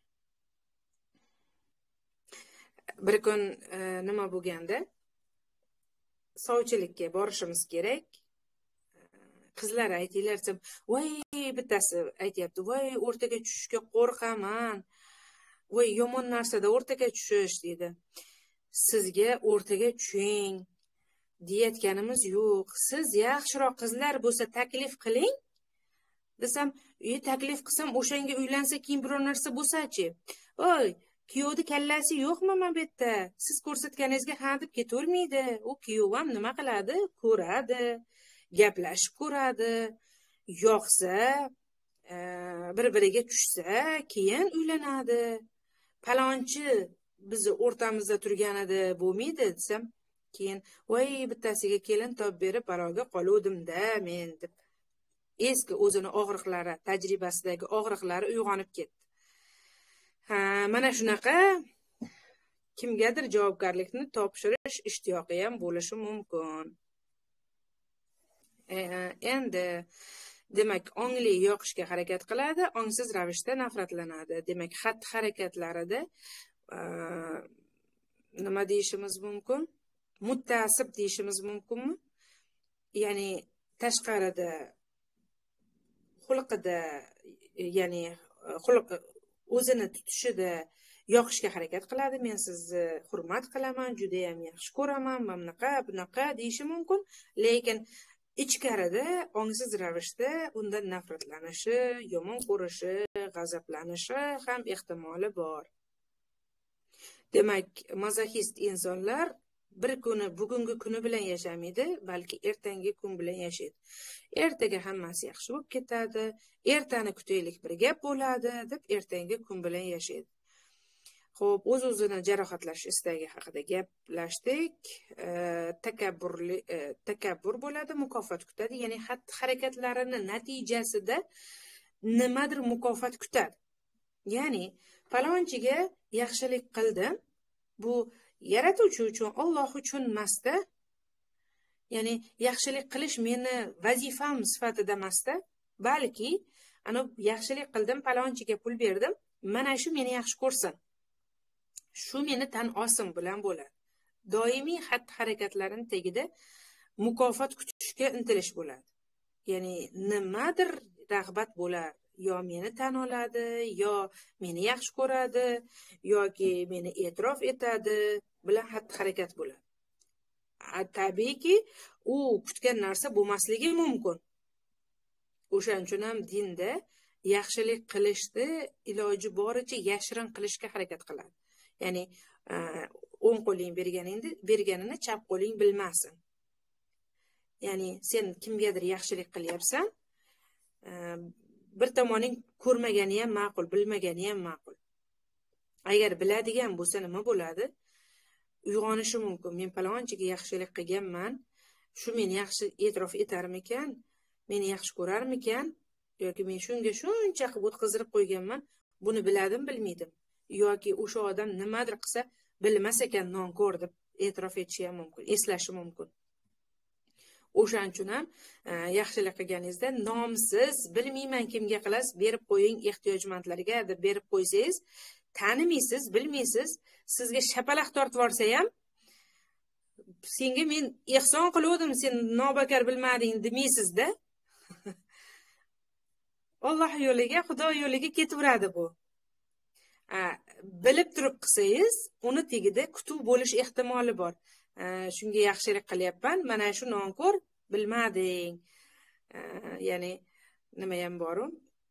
bir kun nima bo'lganda sovchilikka borishimiz kerak. Qizlar aytinglar desam, voy bittasi aytayapti, voy o'rtaga tushishga qo'rqaman. Voy yomon narsada o'rtaga tushish dedi. Sizga o'rtaga tushing deyotganimiz yo'q. Siz yaxshiroq qizlar bo'lsa taklif qiling desam, "Ey, taklif qilsam o'shanga uylansa keyin biror narsa bo'lsa-chi? Oy, kuyovni kallasi yo'qmi mana bu yerda? Siz ko'rsatganingizga ha deb ketavermaydi. U kuyov ham nima qiladi? Ko'radi, gaplashib ko'radi, yoqsa, bir-biriga tushsa, keyin uylanadi. Palonchi bizni o'rtamizda turganida bo'lmaydi desam, keyin voy bittasiga kelin topib berib baloga qoluvdim-da men deb eski o'zini og'riqlari, tajribasidagi og'riqlari uyg'onib ketdi. Ha, mana shunaqa kimgadir javobgarlikni topshirish ishtiyoqi ham bo'lishi mumkin. endi demak ongli yoqishga harakat qiladi, ongsiz ravishda nafratlanadi. Demak xatti harakatlarida nima deyishimiz mumkin? Mutaassib deyishimiz mumkinmi? Ya'ni tashqarida xulqida, ya'ni xulq o'zini tutishida yoqishga harakat qiladi. Men sizni hurmat qilaman, juda ham yaxshi ko'raman, mana bunaqa, bunaqa deyishi mumkin, lekin ichkarida ongsiz ravishda undan nafratlanishi, yomon ko'rishi, g'azablanishi ham ehtimoli bor. Demak, mazoxist insonlar bir kuni bugungi kuni bilan yashamaydi, balki ertangi kun bilan yashaydi. Ertaga hammasi yaxshi bo'lib ketadi, ertani kutaylik, bir gap bo'ladi deb ertangi kun bilan yashaydi. Xo'p, o'z-o'zini jarohatlash istagi haqida gaplashdik. Takabburli takabbur bo'ladi, mukofot kutadi, ya'ni xatti harakatlarini natijasida nimadir mukofot kutadi. Ya'ni palonchiga yaxshilik qildim, bu yaratuvchi uchun, Alloh uchun emasda, ya'ni yaxshilik qilish meni vazifam sifatida emasda, balki ana yaxshilik qildim, palonchiga pul berdim, mana shu meni yaxshi ko'rsin, shu meni tan olsin bilan bo'ladi. Doimiy xatti harakatlarning tagida mukofot kutishga intilish bo'ladi. Ya'ni nimadir rag'bat bo'ladi. Yo meni tan oladi, yo meni yaxshi ko'radi, yoki meni e'tirof etadi bilan xatti harakat bo'ladi. Tabiiyki, u kutgan narsa bo'lmasligi mumkin. O'shaning uchun ham dinda yaxshilik qilishni iloji boricha yashirin qilishga harakat qiladi. Ya'ni o'ng qo'ling berganingni, berganini chap qo'ling bilmasin. Ya'ni sen kimgadir yaxshilik qilyapsan, bir tomoning ko'rmagani ham ma'qul, bilmagani ham ma'qul. Agar biladigan bo'lsa nima bo'ladi? Uyg'onishi mumkin. Men palonchiga yaxshilik qilganman, shu meni yaxshi e'tirof etarmikan, meni yaxshi ko'rarmikan, yoki men shunga shuncha qilib o'tkazib qo'yganman, buni biladim, bilmaydim. Yoki o'sha odam nimadir qilsa, bilmas ekan nonko'r deb e'tirof etishi ham mumkin, eslashi mumkin. O'shaning uchun ham yaxshilik qilganingizda nomsiz, bilmayman kimga qilasiz, berib qo'ying ehtiyojmandlarga deb berib qo'ysangiz, tanimaysiz, bilmaysiz, sizga shapalaq tortib yorsa ham, senga men ehson qildim, sen nobakar bilmading demaysizda. Alloh yo'liga, Xudo yo'liga ketaveradi bu. Bilib turib qilsangiz, uni tagida kutuv bo'lish ehtimoli bor. Shunga yaxshilik qilyapman, mana shu nonko'r, bilmading. Ya'ni nima ham bor-u?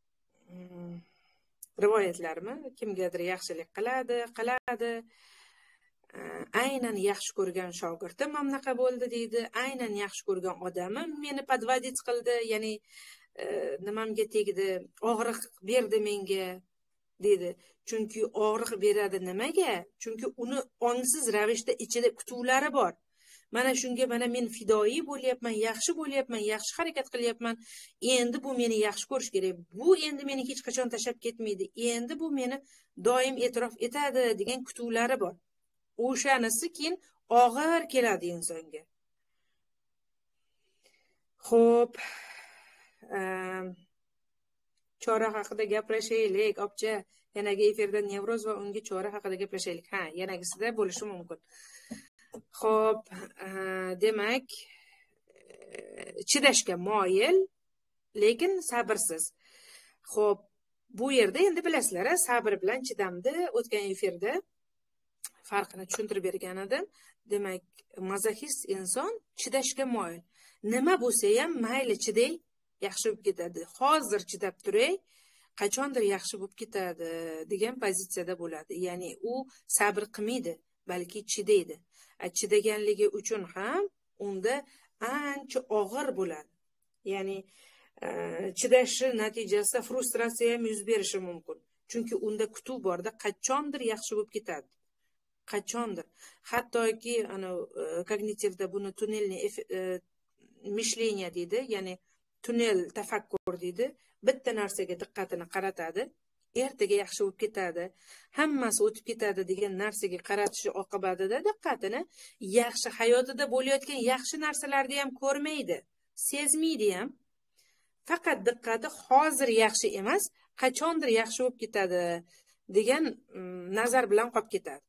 Rivoyatlarmi? Kimgadir yaxshilik qiladi, qiladi. Aynan yaxshi ko'rgan shogirdim ham bunaqa bo'ldi deydi. Aynan yaxshi ko'rgan odamim meni podvodit qildi, ya'ni nimamga tegdi, og'riq berdi menga dedi. Chunki og'riq beradi nimaga? Chunki uni ongsiz ravishda ichida kutuvlari bor. Mana shunga mana men fidoyi bo'lyapman, yaxshi bo'lyapman, yaxshi harakat qilyapman. Endi bu meni yaxshi ko'rish kerak. Bu endi meni hech qachon tashlab ketmaydi. Endi bu meni doim e'tirof etadi degan kutuvlari bor. O'shanisi keyin og'ir keladi insonga. Xo'p, chora haqida gaplashaylik. Obcha, yanagi efirda nevroz va unga chora haqida gaplashaylik. Ha, yanagisida bo'lishi mumkin. Xo'p, demak, chidashga moyil, lekin sabrsiz. Xo'p, bu yerda endi bilasizlar, sabr bilan chidamni o'tgan efirda farqini tushuntirib bergan edim. Demak, mazoxist inson chidashga moyil. Nima bo'lsa ham mayli chiday, yaxshi bo'lib ketadi. Hozir chidab turay, qachondir yaxshi bo'lib ketadi degan pozitsiyada bo'ladi. Ya'ni u sabr qilmaydi, balki chidaydi. Chidaganligi uchun ham unda ancha og'ir bo'ladi. Ya'ni chidashi natijasida frustratsiya ham yuz berishi mumkin. Chunki unda kutuv borda qachondir yaxshi bo'lib ketadi. Qachondir. Hattoki ana kognitivda buni tunnelni mishleniya deydi, ya'ni tunnel tafakkur deydi. Bitta narsaga diqqatini qaratadi, ertaga yaxshi bo'lib ketadi, hammasi o'tib ketadi degan narsaga qaratishi oqibatida diqqatini yaxshi hayotida bo'layotgan yaxshi narsalarga ham ko'rmaydi. sezmaydi ham. Faqat diqqati hozir yaxshi emas, qachondir yaxshi bo'lib ketadi degan nazar bilan qolib ketadi.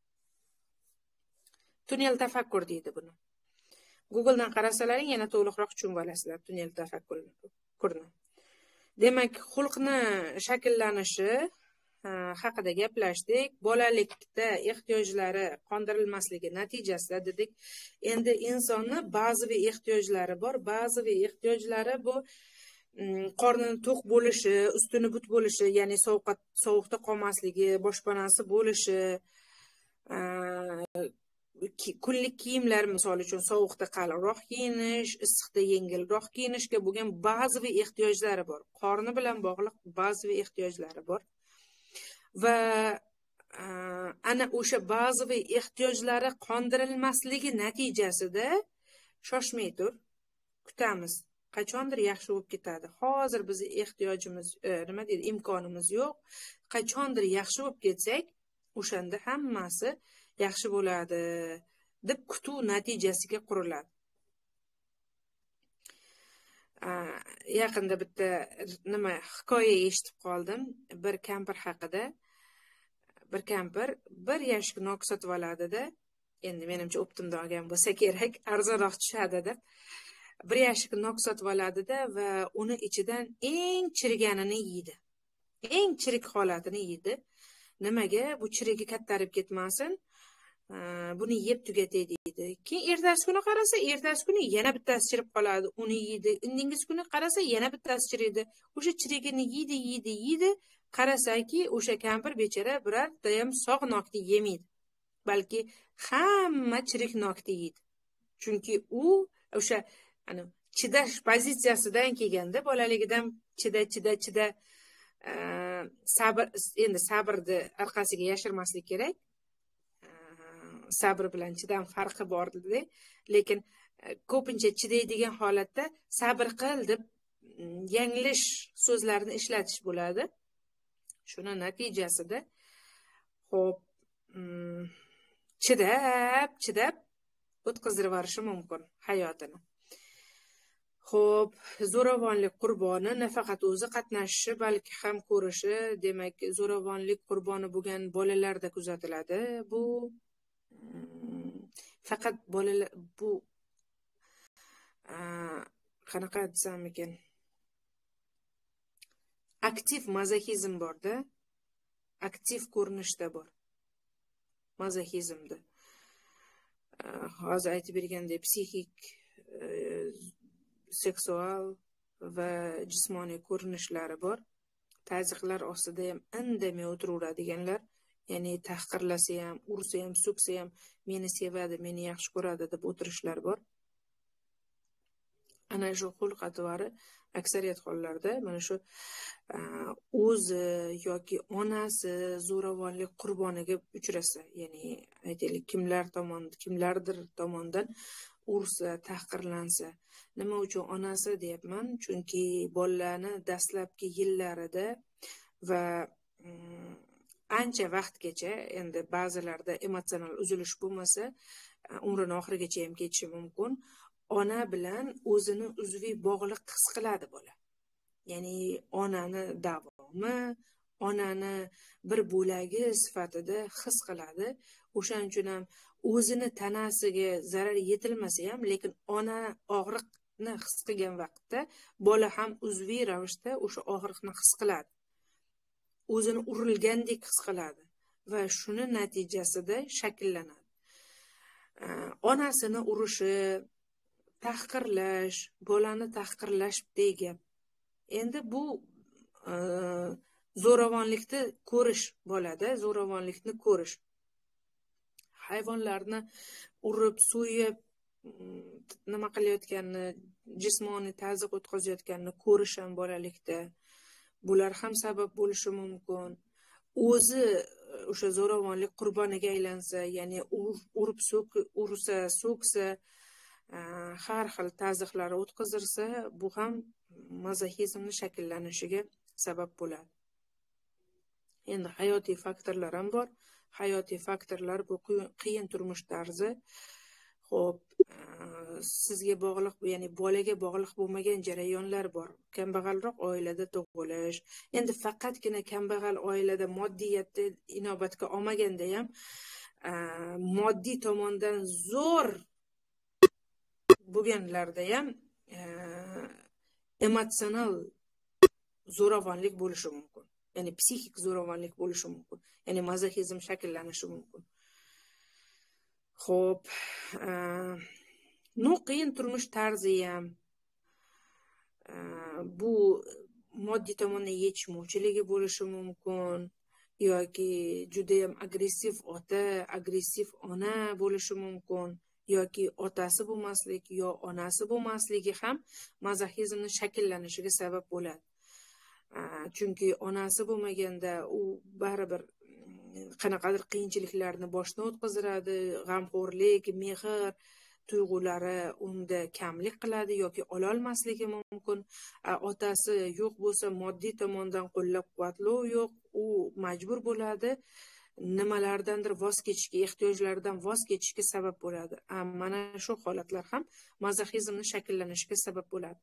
Tunnel tafakkur deydi buni. Google'dan qarasalaring yana to'liqroq tushunib olasizlar tunnel tafakkurni. Demak, xulqni shakllanishi haqida gaplashdik. Bolalikda ehtiyojlari qondirilmasligi natijasida dedik. Endi insonni ba'zi ehtiyojlari bor. Ba'zi ehtiyojlari bu qornini to'q bo'lishi, ustuni but bo'lishi, ya'ni sovuqqa sovuqda qolmasligi, boshpanasi bo'lishi, kunlik kiyimlar misol uchun sovuqda qalinroq kiyinish, issiqda yengilroq kiyinishga bo'lgan ba'zi ehtiyojlari bor. Qorni bilan bog'liq ba'zi ehtiyojlari bor. Va ana o'sha ba'zi ehtiyojlari qondirilmasligi natijasida shoshmay tur, kutamiz. Qachondir yaxshi bo'lib ketadi. Hozir bizni ehtiyojimiz, nima deydi, imkonimiz yo'q. Qachondir yaxshi bo'lib ketsak, o'shanda hammasi yaxshi bo'ladi deb kutuv natijasiga quriladi. Yaqinda bitta nima hikoya eshitib qoldim. Bir kampir haqida. Bir kampir bir yashik nok sotib oladi-da, endi menimcha optimdan olgan bo'lsa kerak, arzonroq tushadi deb. Bir yashik nok sotib oladi-da va uni ichidan eng chiriganini yeydi. Eng chirik holatini yeydi. Nimaga? Bu chirigi kattarib ketmasin. Buni yeb tugatay deydi. Keyin ertasi kuni qarasa, ertasi kuni yana bittasi chirib qoladi, uni yeydi. Indingiz kuni qarasa, yana bittasi chiriydi. O'sha chirigini yeydi, yeydi, yeydi. Qarasaki, o'sha kampir bechara birorta ham sog' nokni yemaydi. Balki hamma chirik nokni yeydi. Chunki u o'sha ana chidash pozitsiyasidan kelganda, bolaligidan chida, chida, chida sabr, endi sabrni orqasiga yashirmaslik kerak. Sabr bilan chidam farqi bor dedi, lekin ko'pincha chidaydigan holatda sabr qil deb yanglish so'zlarni ishlatish bo'ladi. Shuna natijasida xo'p chidab, chidab o'tkazib yuborishi mumkin hayotini. Xo'p, zo'ravonlik qurboni nafaqat o'zi qatnashishi, balki ham ko'rishi, demak, zo'ravonlik qurboni bo'lgan bolalarda kuzatiladi. Bu faqat bolalar, bu qanaqa desam ekan, aktiv mazoxizm borda, aktiv ko'rinishda bor mazoxizmda. Hozir aytib bergandek, psixik, seksual va jismoniy ko'rinishlari bor. Taziqlar ostida ham indamay o'tiraveradiganlar, ya'ni tahqirlasa ham, ursa ham, so'ksa ham meni sevadi, meni yaxshi ko'radi deb o'tirishlar bor. Ana shu xulq atvori aksariyat hollarda mana shu o'zi yoki onasi zo'ravonlik qurboniga uchrasa, ya'ni aytaylik, kimlar tomonidan, kimlardir tomonidan ursa, tahqirlansa. Nima uchun onasi deyapman? Chunki bolalarni dastlabki yillarida va ancha vaqtgacha, endi ba'zilarda emotsional uzilish bo'lmasa, umrini oxirigacha ham ketishi mumkin. Ona bilan o'zini uzviy bog'liq his qiladi bola. Ya'ni onani davomi, onani bir bo'lagi sifatida his qiladi. O'shaning uchun ham o'zini tanasiga zarar yetilmasa ham, lekin ona og'riqni his qilgan vaqtda bola ham uzviy ravishda o'sha og'riqni his qiladi. O'zini urilgandek his qiladi va shuni natijasida shakllanadi. Onasini urishi, tahqirlash, bolani tahqirlash degan. Endi bu zo'ravonlikni ko'rish bo'ladi, zo'ravonlikni ko'rish. Hayvonlarni urib, so'yib, nima qilayotganini, jismoniy ta'ziq o'tkazayotganini ko'rish ham bolalikda. Bular ham sabab bo'lishi mumkin. O'zi o'sha zo'ravonlik qurboniga aylansa, ya'ni urib so'k, ursa, so'ksa, har xil ta'ziqlar o'tkazirsa, bu ham mazoxizmni shakllanishiga sabab bo'ladi. Endi hayotiy faktorlar ham bor. Hayotiy faktorlar bu qiyin turmush tarzi, Xo'p, sizga bog'liq, ya'ni bolaga bog'liq bo'lmagan jarayonlar bor. Kambag'alroq oilada tug'ilish. Endi faqatgina kambag'al oilada moddiyatni inobatga olmaganda ham moddiy tomondan zo'r bo'lganlarda ham emotsional zo'ravonlik bo'lishi mumkin. Ya'ni psixik zo'ravonlik bo'lishi mumkin. Ya'ni mazoxizm shakllanishi mumkin. Xo'p, no qiyin turmush tarzi ham bu moddiy tomondan yetishmovchiligi bo'lishi mumkin yoki juda ham agressiv ota, agressiv ona bo'lishi mumkin yoki otasi bo'lmasligi yo onasi bo'lmasligi ham mazoxizmning shakllanishiga sabab bo'ladi. Chunki onasi bo'lmaganda u baribir qanaqadir qiyinchiliklarni boshdan o'tkazadi, g'amxo'rlik, mehr tuyg'ulari unda kamlik qiladi yoki ola olmasligi mumkin. Otasi yo'q bo'lsa, moddiy tomondan qo'llab-quvvatlov yo'q, u majbur bo'ladi nimalardandir voz kechishga, ehtiyojlaridan voz kechishga sabab bo'ladi. Mana shu holatlar ham mazoxizmning shakllanishiga sabab bo'ladi.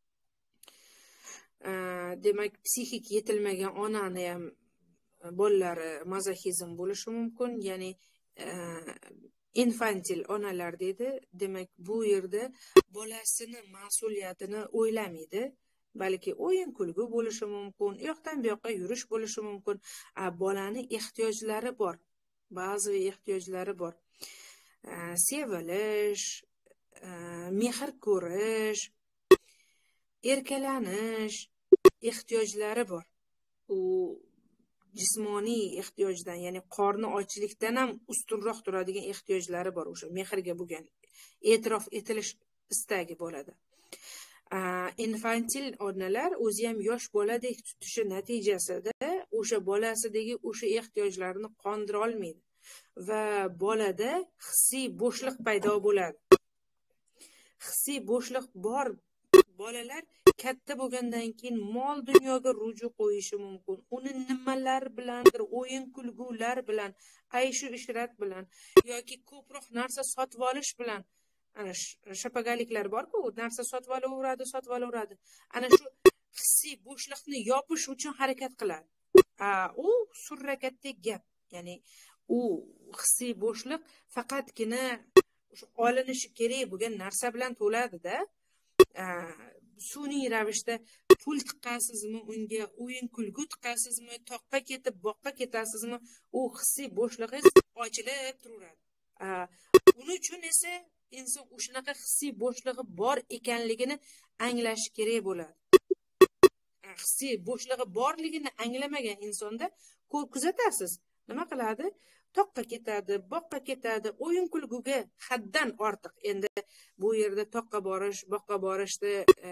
Demak, psixik yetilmagan onani ham bolalari mazoxizm bo'lishi mumkin, ya'ni infantil onalar deydi. Demak, bu yerda bolasini mas'uliyatini o'ylamaydi, balki o'yin kulgu bo'lishi mumkin, u yoqdan bu yoqqa yurish bo'lishi mumkin. Bolani ehtiyojlari bor. Ba'zi ehtiyojlari bor. Sevilish, mehr ko'rish, erkalanish ehtiyojlari bor. U jismoniy ehtiyojdan, ya'ni qorni ochlikdan ham ustunroq turadigan ehtiyojlari bor. O'sha mehrga bo'lgan e'tirof etilish istagi bo'ladi. Infantil onalar o'zi ham yosh boladek tutishi natijasida o'sha bolasidagi o'sha ehtiyojlarni qondira olmaydi va bolada hissiy bo'shliq paydo bo'ladi. Hissiy bo'shliq bor bolalar katta bo'lgandan keyin mol dunyoga ruju qo'yishi mumkin. Uni nimalar bilandir, o'yin kulgular bilan, ayshu ishrat bilan yoki ko'proq narsa sotib olish bilan, ana shapagaliklar bor-ku, narsa sotib olaveradi, sotib olaveradi. Ana shu hissiy bo'shliqni yopish uchun harakat qiladi. U surrakatdek gap. Ya'ni u hissiy bo'shliq faqatgina o'sha olinishi kerak bo'lgan narsa bilan to'ladi-da. Sun'iy ravishda pul tiqasizmi, unga o'yin kulgu tiqasizmi, toqqa ketib boqqa ketasizmi, u hissiy bo'shlig'i ochilib turaveradi. Uning uchun esa inson o'shanaqa hissiy bo'shlig'i bor ekanligini anglashi kerak bo'ladi. Hissiy bo'shlig'i borligini anglamagan insonda ko'p kuzatasiz. Nima qiladi? Toqqa ketadi, boqqa ketadi, o'yin kulguga haddan ortiq. Endi bu yerda toqqa borish, boqqa borishni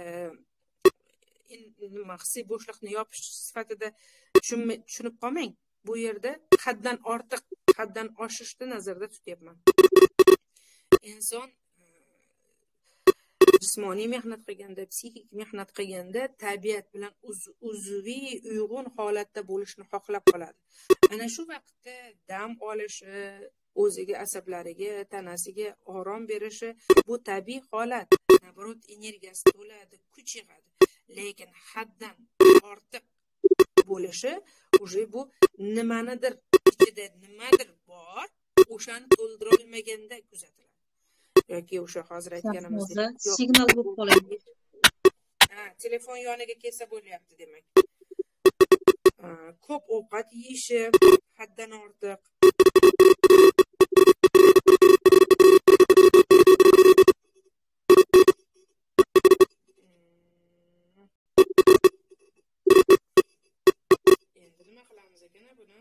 nima hissiy bo'shliqni yopish sifatida tushunib qolmang. Bu yerda haddan ortiq, haddan oshishni nazarda tutyapman. Inson jismoniy mehnat qilganda, psixik mehnat qilganda tabiat bilan uzviy, uyg'un holatda bo'lishni xohlab qoladi. Ana shu vaqtda dam olishi, o'ziga, asablariga, tanasiga orom berishi bu tabiiy holat. Naborot energiyasi to'ladi, kuch yig'adi. Lekin haddan ortiq bo'lishi, o'sha bu nimanidir ichida nimadir bor, o'shani to'ldira olmaganda kuzatiladi. Yoki o'sha hozir aytganimizdek signal bo'lib qoladi. Ha, telefon yoniga kelsa bo'lyapti demak. Ko'p ovqat yeyishi, haddan ortiq. Endi nima qilamiz ekan buni?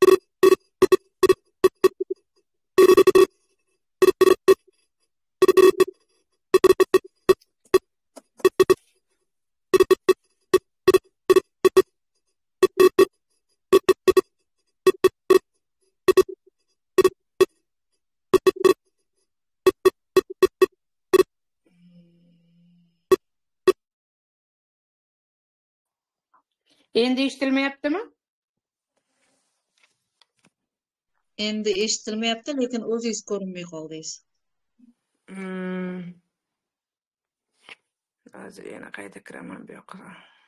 Endi eshitilmayaptimi? Endi eshitilmayapti, lekin o'zingiz ko'rinmay qoldingiz. Hmm. Hozir yana qayta kiraman bu yoqqa.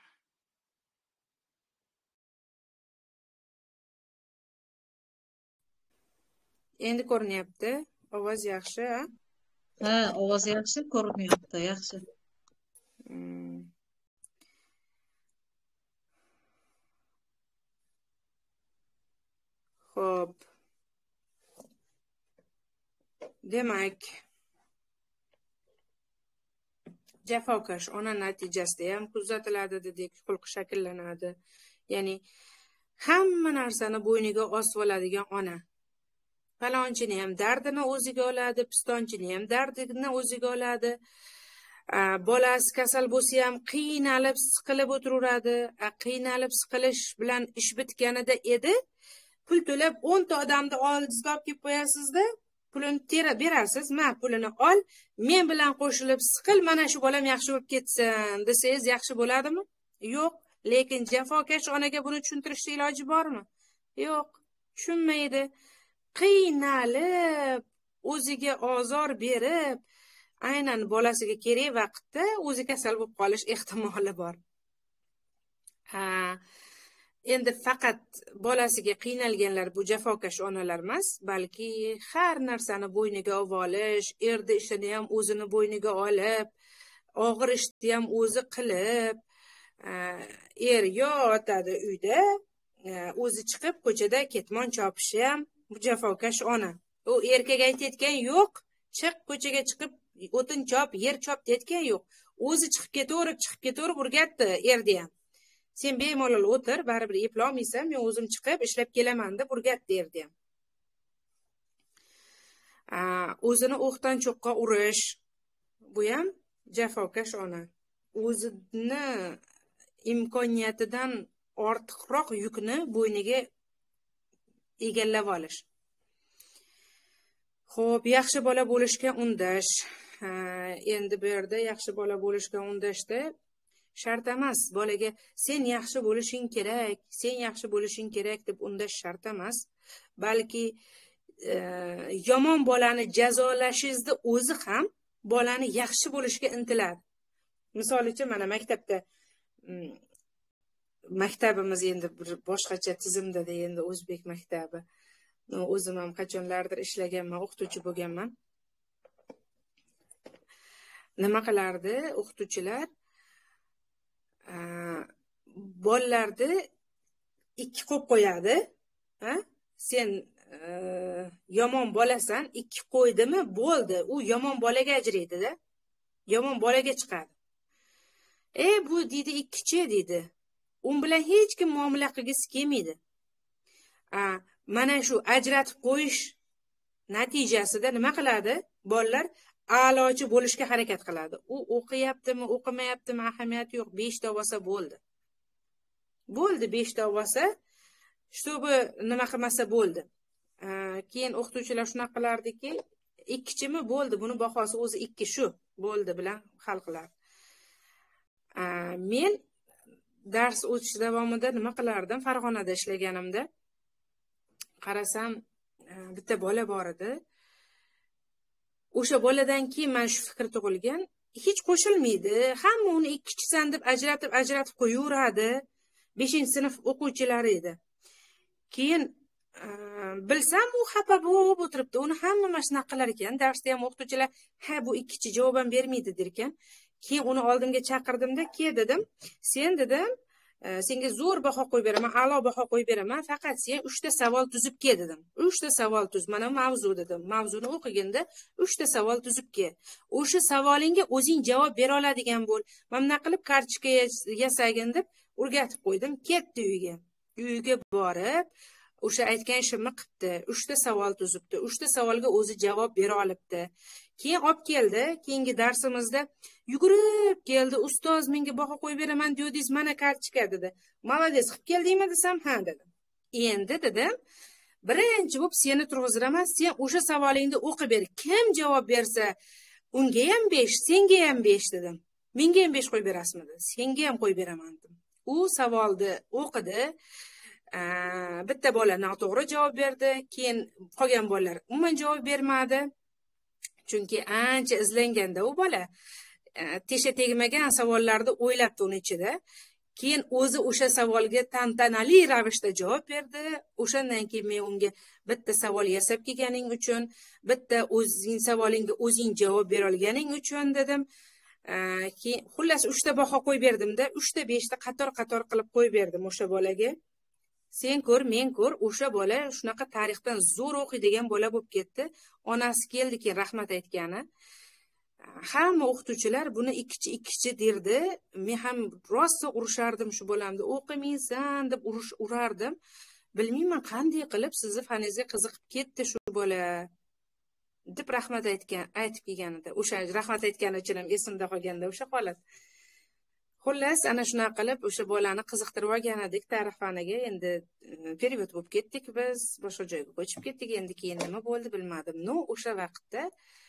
Endi ko'rinyapti. Ovoz yaxshi, a? Ha, ovoz yaxshi, ko'rinyapti, yaxshi. Hmm. Xo'p. Demak, jafokash ona natijasida ham kuzatiladi dedik, xulq shakllanadi. Ya'ni hamma narsani bo'yniga osib oladigan ona. Falonchini ham dardini o'ziga oladi, pistonchini ham dardini o'ziga oladi. Bolasi kasal bo'lsa ham qiynalib, siqilib o'tiraveradi. Qiynalib, siqilish bilan ish bitganida edi, pul to'lab o'nta odamni oldingizga olib kelib qo'yasizda, pulini terib berasiz, "Ma, pulini ol, men bilan qo'shilib siqil, mana shu bolam yaxshi bo'lib ketsin" desangiz yaxshi bo'ladimi? Yo'q. Lekin jafokash onaga buni tushuntirishning iloji bormi? Yo'q, tushunmaydi. Qiynalib, o'ziga ozor berib, aynan bolasiga kerak vaqtda o'zi kasal bo'lib qolish ehtimoli bor. Ha, endi faqat bolasiga qiynalganlar bu jafokash onalar emas, balki har narsani bo'yniga olib olish, erdi ishini ham o'zini bo'yniga olib, og'ir ishni ham o'zi qilib, er yotadi uyda, o'zi chiqib ko'chada ketmon chopishi ham bu jafokash ona. U erkak aytayotgan yo'q, chiq ko'chaga chiqib o'tin chop, yer chop deyotgan yo'q. O'zi chiqib ketaverib, chiqib ketaverib urgatdi erdi ham. Sen bemalol o'tir, baribir eplolmaysan, men o'zim chiqib ishlab kelaman deb urgatdi erdi ham. O'zini o'qdan cho'qqa urish, bu ham jafokash ona. O'zini imkoniyatidan ortiqroq yukni bo'yniga egallab olish. Xo'p, yaxshi bola bo'lishga undash. Endi bu yerda yaxshi bola bo'lishga undashda shart emas. Bolaga sen yaxshi bo'lishing kerak, sen yaxshi bo'lishing kerak deb undash shart emas. Balki e, yomon bolani jazolashingizni o'zi ham bolani yaxshi bo'lishga intiladi. Misol uchun mana maktabda maktabimiz endi bir boshqacha tizimda, endi o'zbek maktabi. O'zim ham qachonlardir ishlaganman, o'qituvchi bo'lganman. Nima qilardi o'qituvchilar? Bolalarni ikki qo'yib qo'yadi. Ha? Sen e, yomon bolasan, ikki qo'ydimi, bo'ldi. U yomon bolaga ajraydi-da. Yomon bolaga chiqadi. E bu deydi ikkichi deydi. U bilan hech kim muomala qilgisi kelmaydi. Mana shu ajratib qo'yish natijasida nima qiladi? Bolalar a'lochi bo'lishga harakat qiladi. U o'qiyaptimi, o'qimayaptimi, ahamiyati yo'q. beshta olsa bo'ldi. Bo'ldi, beshta olsa, shtobi nima qilmasa bo'ldi. Keyin o'qituvchilar shunaqa qilardiki, ikkichimi bo'ldi, buni bahosi o'zi ikki shu, bo'ldi bilan hal qiladi. Men dars o'tish davomida nima qilardim? Farg'onada ishlaganimda qarasam, bitta bola bor edi. O'sha boladan keyin men shu fikr tug'ilgan, hech qo'shilmaydi. Hamma uni ikkichisan deb ajratib, ajratib qo'yaveradi. beshinchi sinf o'quvchilari edi. Keyin bilsam, u xafa bo'lib o'tiribdi. Uni hamma mana shunaqa qilar ekan. Darsda ham o'qituvchilar, "Ha, bu ikkichi javob ham bermaydi" der ekan. Keyin uni oldimga chaqirdimda, "Ke" dedim, "Sen dedim, senga zo'r baho qo'yib beraman, a'lo baho qo'yib beraman, faqat sen uchta savol tuzib kel" dedim. uchta savol tuz, mana mavzu dedim. Mavzuni o'qiganda uchta savol tuzib kel. O'sha savolingga o'zing javob bera oladigan bo'l. Mana bunaqa qilib kartochka yasagin deb o'rgatib qo'ydim. Ketdi uyga. Uyga borib, o'sha aytgan ishimni qilibdi. uchta savol tuzibdi. uchta savolga o'zi javob bera olibdi. Keyin olib keldi, keyingi darsimizda yugurib keldi. "Ustoz, menga baho qo'yib beraman diyodingiz, mana kartochka" dedi. "Молодец, qilib keldingmi" desam, "Ha" dedim. "Endi" dedim, "birinchi bo'lib seni turg'iziraman, sen o'sha savolingni o'qib ber. Kim javob bersa, unga ham besh, senga ham besh" dedim. "Menga ham besh qo'yib berasizmi" dedi. "Senga ham qo'yib beraman" dedim. U savolni o'qidi. Bitta bola noto'g'ri javob berdi, keyin qolgan bolalar umuman javob bermadi. chunki ancha izlanganda u bola tesha tegmagan savollarni o'ylabdi uni ichida. Keyin o'zi o'sha savolga tantanali ravishda javob berdi. O'shandan keyin men unga bitta savol yasab kelganing uchun, bitta o'zing savolingga o'zing javob bera olganing uchun dedim. Keyin xullas uchta baho qo'yib berdimda, uchta beshta qator-qator qilib qo'yib berdim o'sha bolaga. Sen ko'r, men ko'r, o'sha bola shunaqa tarixdan zo'r o'qiydigan bola bo'lib ketdi. Onasi keldi keyin rahmat aytgani. Hamma o'qituvchilar buni ikkichi ikkichi derdi. Men ham rosa urushardim shu bolamni. O'qimaysan deb urush urardim. Bilmayman qanday qilib sizni faningizga qiziqib ketdi shu bola deb rahmat aytgan, aytib kelganida. O'sha rahmat aytgani uchun ham esimda qolganda o'sha holat. Xullas, ana shunaqa qilib o'sha bolani qiziqtirib olgan edik tarix faniga. Endi перевод bo'lib ketdik biz, boshqa joyga ko'chib ketdik. Endi keyin nima bo'ldi bilmadim. No, o'sha vaqtda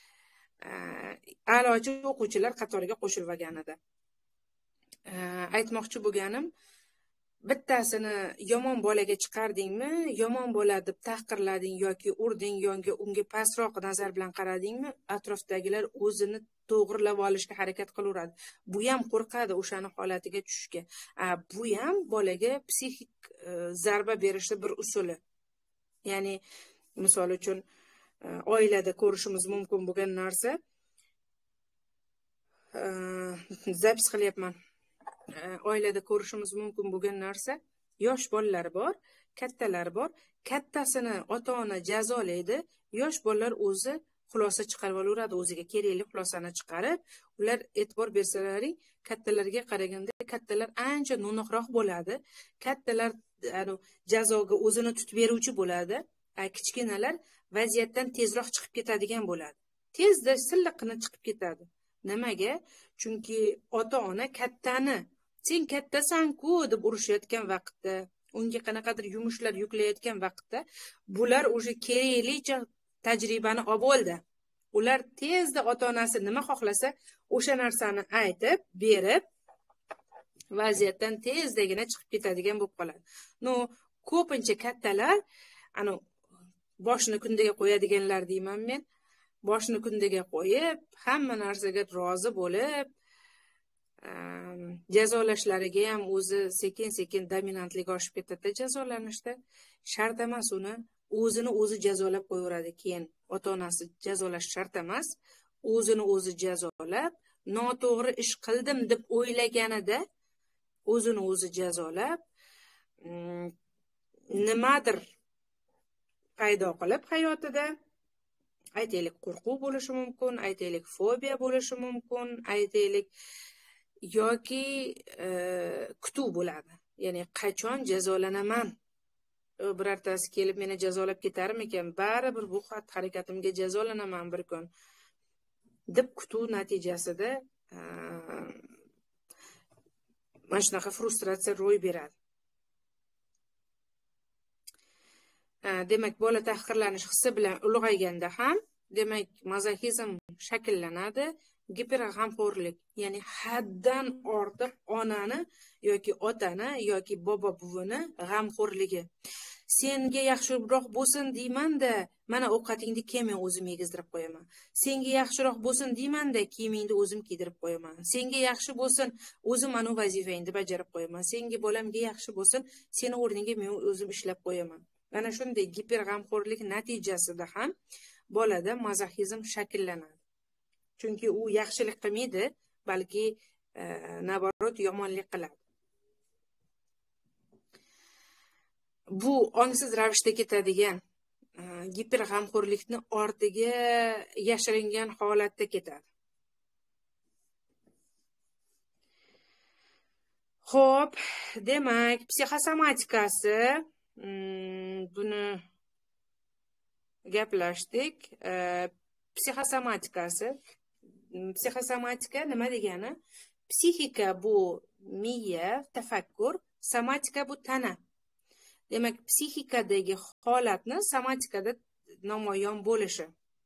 a'lochi o'quvchilar qatoriga qo'shilib olgan edi. Aytmoqchi bo'lganim, bittasini yomon bolaga chiqardingmi, yomon bola deb tahqirlading yoki urding, yoki unga pastroq nazar bilan qaradingmi, atrofdagilar o'zini to'g'rilab olishga harakat qilaveradi. Bu ham qo'rqadi o'shani holatiga tushishga. Bu ham bolaga psixik zarba berishning bir usuli. Ya'ni misol uchun oilada ko'rishimiz mumkin bo'lgan narsa, zapis qilyapman. Oilada ko'rishimiz mumkin bo'lgan narsa, yosh bolalar bor, kattalar bor. Kattasini ota-ona jazolaydi, yosh bolalar o'zi xulosa chiqarib olaveradi, o'ziga kerakli xulosani chiqarib, ular e'tibor bersalaring, kattalarga qaraganda kattalar ancha no'noqroq bo'ladi. Kattalar jazoga o'zini tutib beruvchi bo'ladi. Kichkinalar vaziyatdan tezroq chiqib ketadigan bo'ladi. Tezda silliqqina chiqib ketadi. Nimaga? Chunki ota-ona kattani sen kattasan-ku deb urushayotgan vaqtda, unga qanaqadir yumushlar yuklayotgan vaqtda, bular o'sha keraklicha tajribani olib oldi. Ular tezda ota-onasi nima xohlasa, o'sha narsani aytib, berib, vaziyatdan tezdagina chiqib ketadigan bo'lib qoladi. No, ko'pincha kattalar, ana boshni kundaga qo'yadiganlar deyman men. Boshni kundaga qo'yib, hamma narsaga rozi bo'lib, jazolashlariga ham o'zi sekin-sekin dominantlik oshib ketadi jazolanishda. Shart emas uni, o'zini o'zi jazolab qo'yaveradi keyin. Ota-onasi jazolash shart emas, o'zini o'zi jazolab, noto'g'ri ish qildim deb o'ylaganida o'zini o'zi jazolab, nimadir paydo qilib hayotida, aytaylik qo'rquv bo'lishi mumkin, aytaylik fobiya bo'lishi mumkin, aytaylik yoki kutuv bo'ladi. Ya'ni qachon jazolanaman? Birortasi kelib meni jazolab ketarmikan? Baribir bu xatti-harakatimga jazolanaman bir kun deb kutuv natijasida mana shunaqa frustratsiya ro'y beradi. Demak, bola tahqirlanish hissi bilan ulg'ayganda ham, demak, mazoxizm shakllanadi. Giperg'amxo'rlik, ya'ni haddan ortiq onani yoki otani yoki bobo buvini g'amxo'rligi. Senga yaxshiroq bo'lsin deyman-da, mana ovqatingni keyin men o'zim yegizdirib qo'yaman. Senga yaxshiroq bo'lsin deyman-da, kiyimingni o'zim kiydirib qo'yaman. Senga yaxshi bo'lsin, o'zim mana vazifangni bajarib qo'yaman. Senga bolamga yaxshi bo'lsin, seni o'rningga men o'zim ishlab qo'yaman. Mana shunday giperg'amxo'rlik natijasida ham bolada mazoxizm shakllanadi. Chunki u yaxshilik qilmaydi, balki naborot yomonlik qiladi. Bu ongsiz ravishda ketadigan giperg'amxo'rlikni ortiga yashiringan holatda ketadi. Xo'p, demak, psixosomatikasi buni gaplashdik. Psixosomatikasi Psixosomatika nima degani? Psixika bu miya, tafakkur, somatika bu tana. Demak, psixikadagi holatni somatikada namoyon bo'lishi.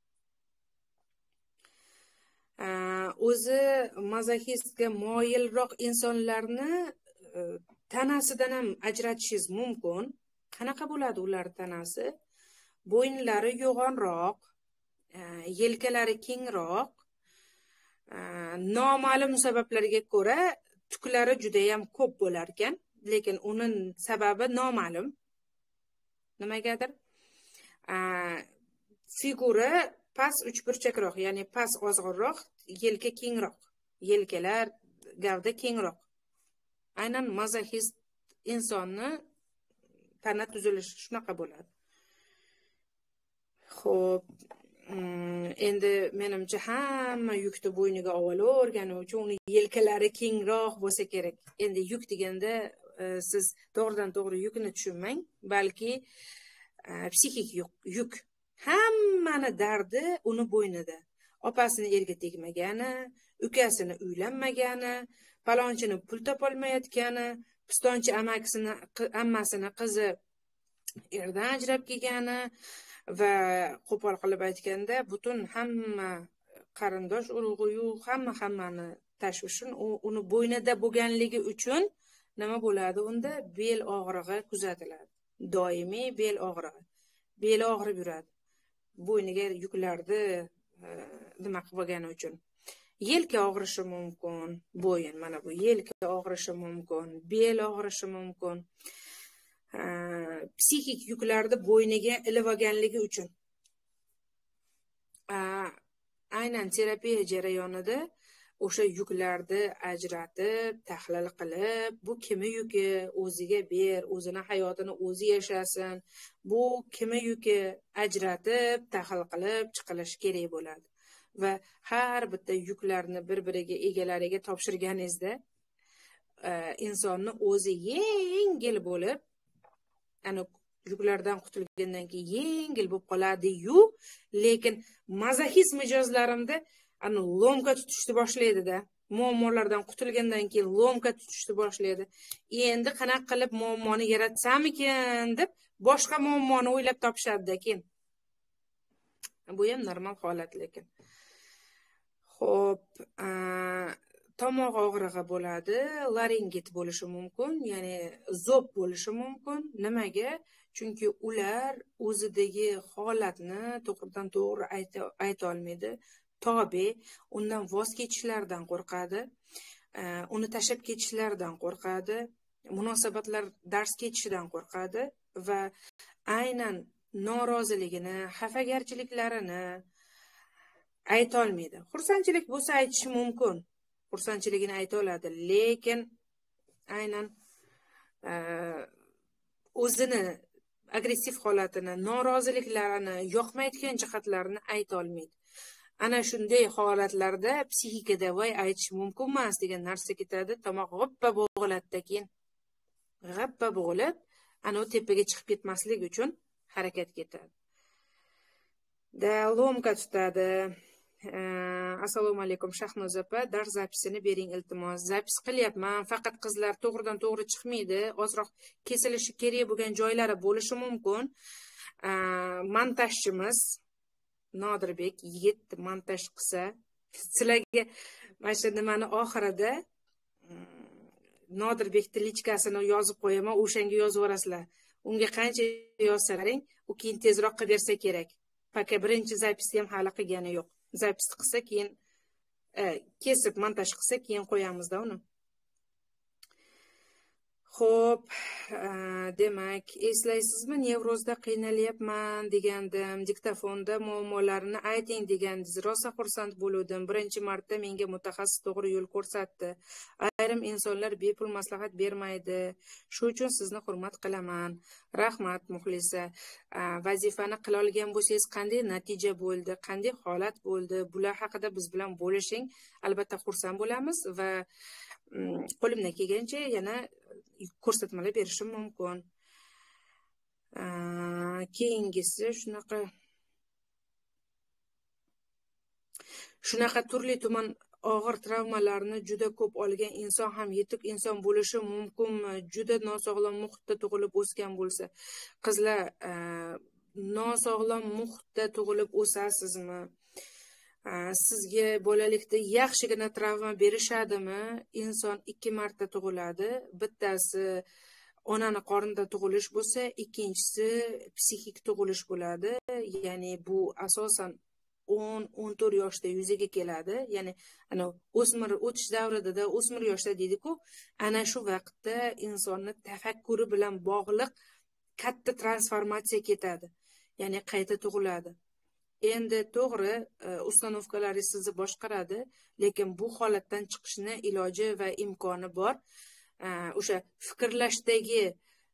O'zi mazoxistga moyilroq insonlarni tanasidan ham ajratishingiz mumkin. Qanaqa bo'ladi ular tanasi? Bo'ynlari yo'g'onroq, yelkalari kengroq, noma'lum sabablarga ko'ra tuklari juda ham ko'p bo'lar ekan, lekin uning sababi noma'lum. Nimagadir? Figura past uchburchakroq, ya'ni past ozg'inroq, yelka kengroq. Yelkalar, gavda kengroq. Aynan mazoxist insonni tana tuzilishi shunaqa bo'ladi. Xo'p, endi menimcha hamma yukni bo'yniga olavergani uchun uni yelkalari kengroq bo'lsa kerak. Endi yuk deganda siz to'g'ridan to'g'ri yukni tushunmang, balki psixik yuk. Hammani dardi uni bo'ynida. Opasini erga tegmagani, ukasini uylanmagani, palonchini pul topolmayotgani, pistonchi amakisini, ammasini qizi erdan ajrab kelgani va qo'pol qilib aytganda, butun hamma qarindosh urug'iyu hamma hammani tashvishin uni bo'ynida bo'lganligi uchun nima bo'ladi unda? Bel og'rig'i kuzatiladi. Doimiy bel og'rig'i. Bel og'rib yuradi. Bo'yniga yuklarni nima qilib bo'lgani uchun. Yelka og'rishi mumkin, bo'yin mana bu yelka og'rishi mumkin, bel og'rishi mumkin. Psixik yuklarni bo'yniga ilib olganligi uchun. Aynan terapiya jarayonida o'sha yuklarni ajratib, tahlil qilib, bu kimi yuki, o'ziga ber, o'zini hayotini o'zi yashasin. Bu kimi yuki ajratib, tahlil qilib chiqilishi kerak bo'ladi. Va har bitta yuklarni bir-biriga egalariga topshirganingizda insonni o'zi yengil bo'lib, ana yuklardan qutulgandan keyin yengil bo'lib qoladi-yu, lekin mazoxist mijozlarimda ana lomka tutishni boshlaydi-da. Muammolardan qutulgandan keyin lomka tutishni boshlaydi. Endi qanaqa qilib muammoni yaratsamikin deb boshqa muammoni o'ylab topishadi-da keyin. Bu ham normal holat lekin. Xo'p, tomoq og'rig'i bo'ladi, laringit bo'lishi mumkin, ya'ni zob bo'lishi mumkin. Nimaga? Chunki ular o'zidagi holatni to'g'ridan to'g'ri ayta olmaydi. Tobe undan voz kechishlaridan qo'rqadi, uni tashlab ketishlaridan qo'rqadi, munosabatlar dars ketishidan qo'rqadi va aynan noroziligini, xafagarchiliklarini ayta olmaydi. Xursandchilik bo'lsa aytishi mumkin. Xursandchiligini ayta oladi, lekin aynan o'zini agressiv holatini, noroziliklarini, yoqmaydigan jihatlarini ayta olmaydi. Ana shunday holatlarda psixikada voy aytish mumkin emas degan narsa ketadi, tomoq g'appa bo'g'iladi, keyin g'appa bo'g'ilib, ana u tepaga chiqib ketmaslik uchun harakat ketadi. Da lomka tutadi. Assalomu alaykum Shahnoz opa, dars zapisini bering iltimos. Zapis qilyapman, faqat qizlar to'g'ridan to'g'ri chiqmaydi. Ozroq kesilishi kerak bo'lgan joylari bo'lishi mumkin. Montajchimiz Nodirbek yigit montaj qilsa, sizlarga mana shu nimani oxirida Nodirbekning lichkasini yozib qo'yaman, o'shanga yozib yorasizlar. Unga qancha yozsalaring, u keyin tezroq qilib bersa kerak. Faqat birinchi zapisni ham hali qilgani yo'q. Zapisni qilsa keyin kesib montaj qilsa keyin qo'yamizda uni. Xo'p, demak, eslaysizmi, nevrozda qiynalyapman degandim, diktofonda muammolarini ayting degandingiz. Rosa xursand bo'ldim. Birinchi marta menga mutaxassis to'g'ri yo'l ko'rsatdi. Ayrim insonlar bepul maslahat bermaydi. Shu uchun sizni hurmat qilaman. Rahmat, Muxlisa. Vazifani qila olgan bo'lsangiz, qanday natija bo'ldi, qanday holat bo'ldi, bular haqida biz bilan bo'lishing. Albatta xursand bo'lamiz va qo'limdan kelgancha yana ko'rsatmalar berishim mumkin. Keyingisi shunaqa shunaqa turli tuman og'ir travmalarni juda ko'p olgan inson ham yetuk inson bo'lishi mumkinmi? Juda nosog'lom muhitda tug'ilib o'sgan bo'lsa, qizlar nosog'lom muhitda tug'ilib o'sasizmi? Sizga bolalikda yaxshigina travma berishadimi? Inson ikki marta tug'iladi. Bittasi onani qornida tug'ilish bo'lsa, ikkinchisi psixik tug'ilish bo'ladi. Ya'ni bu asosan o'n o'n to'rt yoshda yuzaga keladi. Ya'ni ana o'smir o'tish davridada o'smir yoshda deydi-ku, ana shu vaqtda insonni tafakkuri bilan bog'liq katta transformatsiya ketadi. Ya'ni qayta tug'iladi. Endi to'g'ri, ustanovkalaringiz sizni boshqaradi, lekin bu holatdan chiqishni iloji va imkoni bor. O'sha fikrlashdagi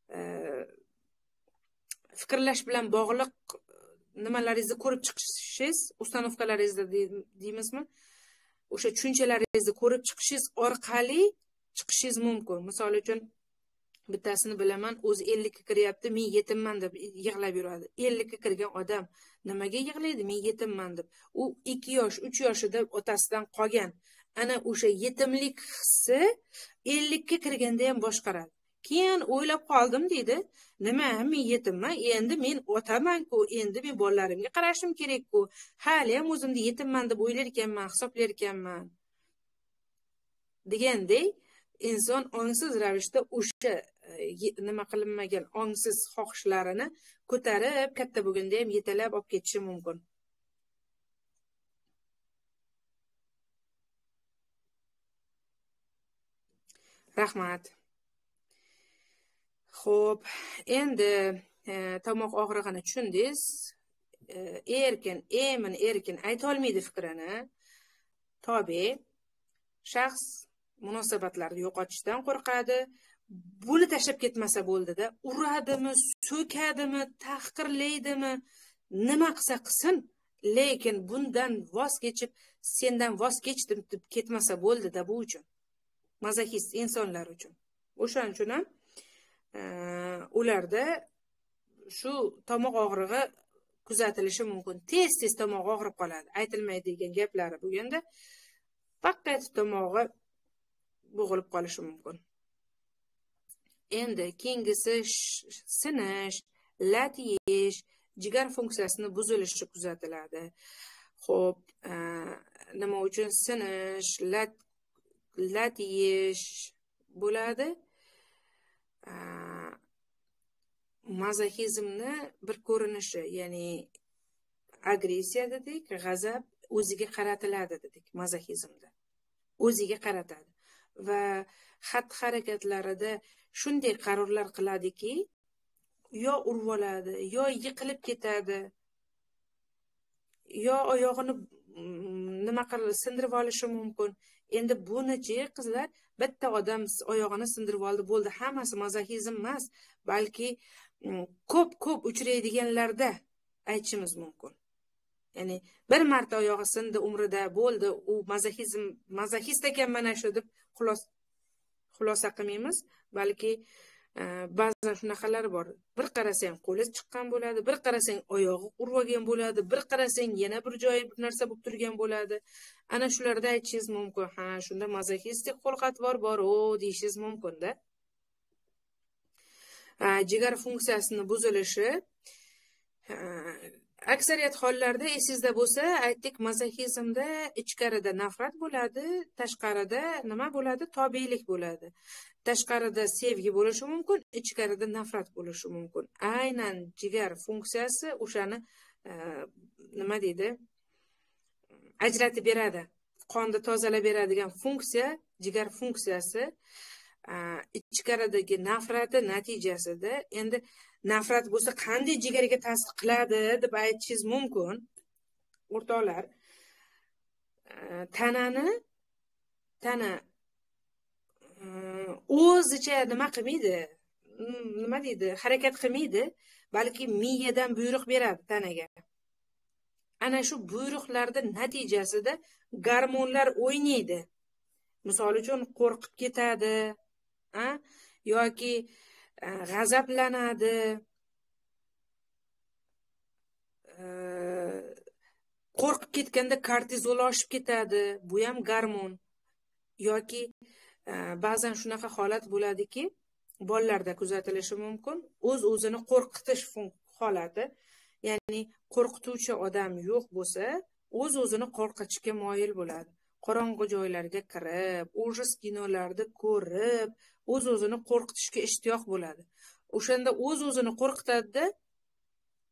fikrlash bilan bog'liq nimalaringizni ko'rib chiqishingiz, ustanovkalaringizda deymizmi, o'sha tushunchalaringizni ko'rib chiqishingiz orqali chiqishingiz mumkin. Misol uchun bittasini bilaman, o'zi ellikka kiryapti, men yetimman deb yig'lab yuradi. ellikka kirgan odam nimaga yig'laydi? Men yetimman deb. U ikki yosh, uch yoshida otasidan qolgan. Ana o'sha yetimlik hissi ellikka kirganda ham boshqaradi. Keyin o'ylab qoldim deydi. Nima, men yetimman, endi men otaman-ku, endi men bolalarimga qarashim kerak-ku. Hali ham o'zimni yetimman deb o'ylar ekanman, hisoblar ekanman. Degandek, inson ongsiz ravishda o'sha nima qilinmagan ongsiz xohishlarini ko'tarib, katta bo'lganda ham yetalab olib ketishi mumkin. Rahmat. Xo'p, endi tomoq og'rig'ini tushundingiz. Erkin, emin erkin ayta olmaydi fikrini. Tobe, shaxs munosabatlarni yo'qotishdan qo'rqadi. Buni tashlab ketmasa bo'ldida, uradimi, so'kadimi, tahqirlaydimi, nima qilsa qilsin, lekin bundan voz kechib, sendan voz kechdim deb ketmasa bo'ldida bu uchun. Mazoxist insonlar uchun. O'shaning uchun ham ularda shu tomoq og'rig'i kuzatilishi mumkin. Tez-tez tomoq og'rib qoladi. Aytilmaydigan gaplari bo'lganda faqat tomog'i bo'g'ilib qolishi mumkin. Endi keyingisi sinish, lat yeyish, jigar funksiyasini buzilishi kuzatiladi. Xo'p, nima uchun sinish, lat lat yeyish bo'ladi? Mazoxizmni bir ko'rinishi, ya'ni agressiya dedik, g'azab o'ziga qaratiladi dedik mazoxizmda. O'ziga qaratadi va xatti-harakatlarida shunday qarorlar qiladiki, yo urib oladi, yo yiqilib ketadi, yo oyog'ini nima qilib sindirib olishi mumkin. Endi bunichi qizlar, bitta odam oyog'ini sindirib oldi, bo'ldi, hammasi mazoxizm emas, balki ko'p-ko'p uchraydiganlarda aytishimiz mumkin. Ya'ni bir marta oyog'i sindi umrida, bo'ldi, u mazoxizm, mazoxist ekan mana shu deb xulos xulosa qilmaymiz, balki ba'zan shunaqalar bor. Bir qarasang qo'li chiqqan bo'ladi, bir qarasang oyog'i urib olgan bo'ladi, bir qarasang yana bir joyi bir narsa bo'lib turgan bo'ladi. Ana shularda aytishingiz mumkin, ha, shunda mazoxistik xulq-atvor bor-o, deyishingiz mumkin-da. Jigar funksiyasini buzilishi aksariyat hollarda esingizda bo'lsa, aytdik, mazoxizmda ichkarida nafrat bo'ladi, tashqarida nima bo'ladi? Tobelik bo'ladi. Tashqarida sevgi bo'lishi mumkin, ichkarida nafrat bo'lishi mumkin. Aynan jigar funksiyasi o'shani nima deydi? Ajratib beradi. Qonni tozalab beradigan funksiya, jigar funksiyasi ichkaridagi nafrati natijasida. Endi nafrat bo'lsa qanday jigarga ta'sir qiladi deb aytishingiz mumkin. O'rtoqlar, tanani tana o'zicha nima qilmaydi? Nima deydi? Harakat qilmaydi, balki miyadan buyruq beradi tanaga. Ana shu buyruqlarning natijasida gormonlar o'ynaydi. Misol uchun qo'rqib ketadi, ha, yoki g'azablanadi, qo'rqib ketganda kortizol oshib ketadi, bu ham gormon. Yoki ba'zan shunaqa holat bo'ladiki, bolalarda kuzatilishi mumkin, o'z-o'zini qo'rqitish holati, ya'ni qo'rqituvchi odam yo'q bo'lsa, o'z-o'zini qo'rqitishga moyil bo'ladi. Qorong'u joylarga kirib, ujas kinolarni ko'rib, o'z-o'zini qo'rqitishga ishtiyoq bo'ladi. O'shanda o'z-o'zini qo'rqitadi-da,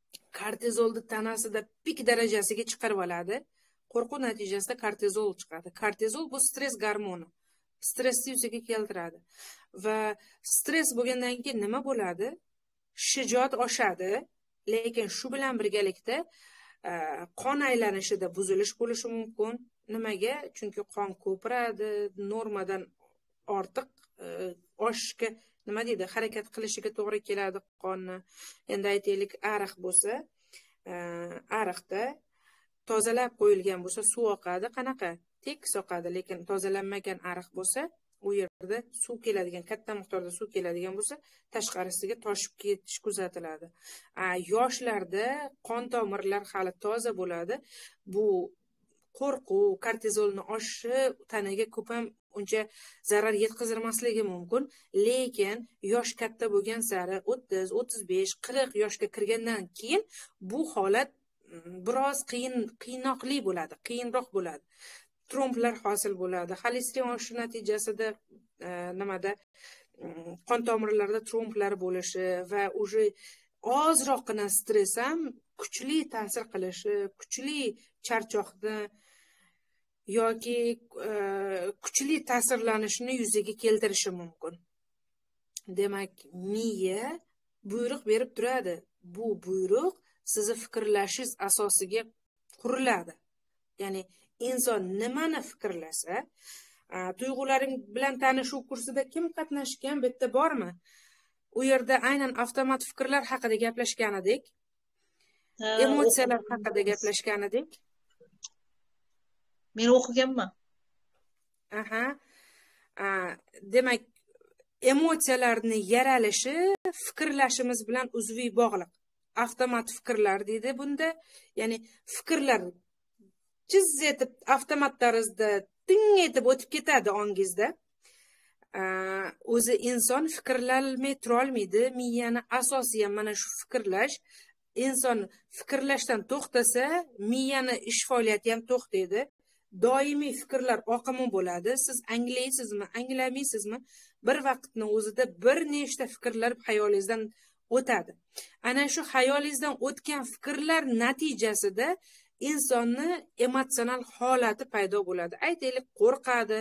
kortizolni tanasida pik darajasiga chiqarib oladi. Qo'rquv natijasida kortizol chiqadi. Kortizol bu stress gormoni. Stressni yuzaga keltiradi. Va stress bo'lgandan keyin nima bo'ladi? Shijoat oshadi, lekin shu bilan birgalikda qon aylanishida buzilish bo'lishi mumkin. Nimaga? Chunki qon ko'piradi, normadan ortiq oshishga, nima deydi, harakat qilishiga to'g'ri keladi qonni. Endi aytaylik, ariq bo'lsa, ariqda tozalab qo'yilgan bo'lsa suv oqadi, qanaqa? Tekis oqadi, lekin tozalanmagan ariq bo'lsa, u yerda suv keladigan, katta miqdorda suv keladigan bo'lsa, tashqarisiga toshib ketish kuzatiladi. Yoshlarda qon tomirlar hali toza bo'ladi. Bu qo'rquv, kortizolni oshishi tanaga ko'p ham uncha zarar yetkazmasligi mumkin, lekin yosh katta bo'lgan sari o'ttiz, o'ttiz besh, qirq yoshga kirgandan keyin bu holat biroz qiyin, qiynoqli bo'ladi, qiyinroq bo'ladi. Tromblar hosil bo'ladi. Xolesterin oshishi natijasida nimada qon tomirlarida tromblar bo'lishi va уже ozroqgina stress ham kuchli ta'sir qilishi, kuchli charchoqni yoki kuchli ta'sirlanishni yuzaga keltirishi mumkin. Demak, miya buyruq berib turadi. Bu buyruq sizni fikrlashingiz asosiga quriladi. Ya'ni inson nimani fikrlasa, tuyg'ularing bilan tanishuv kursida kim qatnashgan, bitta bormi? U yerda aynan avtomat fikrlar haqida gaplashgan edik. Emotsiyalar haqida gaplashgan edik. Men o'qiganman. Aha. Demak, emotsiyalarni yaralishi fikrlashimiz bilan uzviy bog'liq. Avtomat fikrlar deydi bunda. Ya'ni fikrlar jiz etib avtomat tarzda ting etib o'tib ketadi ongingizda. O'zi inson fikrlamay tura olmaydi. Miyani asosiy ham mana shu fikrlash. Inson fikrlashdan to'xtasa, miyani ish faoliyati ham to'xtaydi. Doimiy fikrlar oqimi bo'ladi. Siz anglaysizmi, anglamaysizmi? Bir vaqtning o'zida bir nechta fikrlar xayolingizdan o'tadi. Ana shu xayolingizdan o'tgan fikrlar natijasida insonni emotsional holati paydo bo'ladi. Aytaylik, qo'rqadi.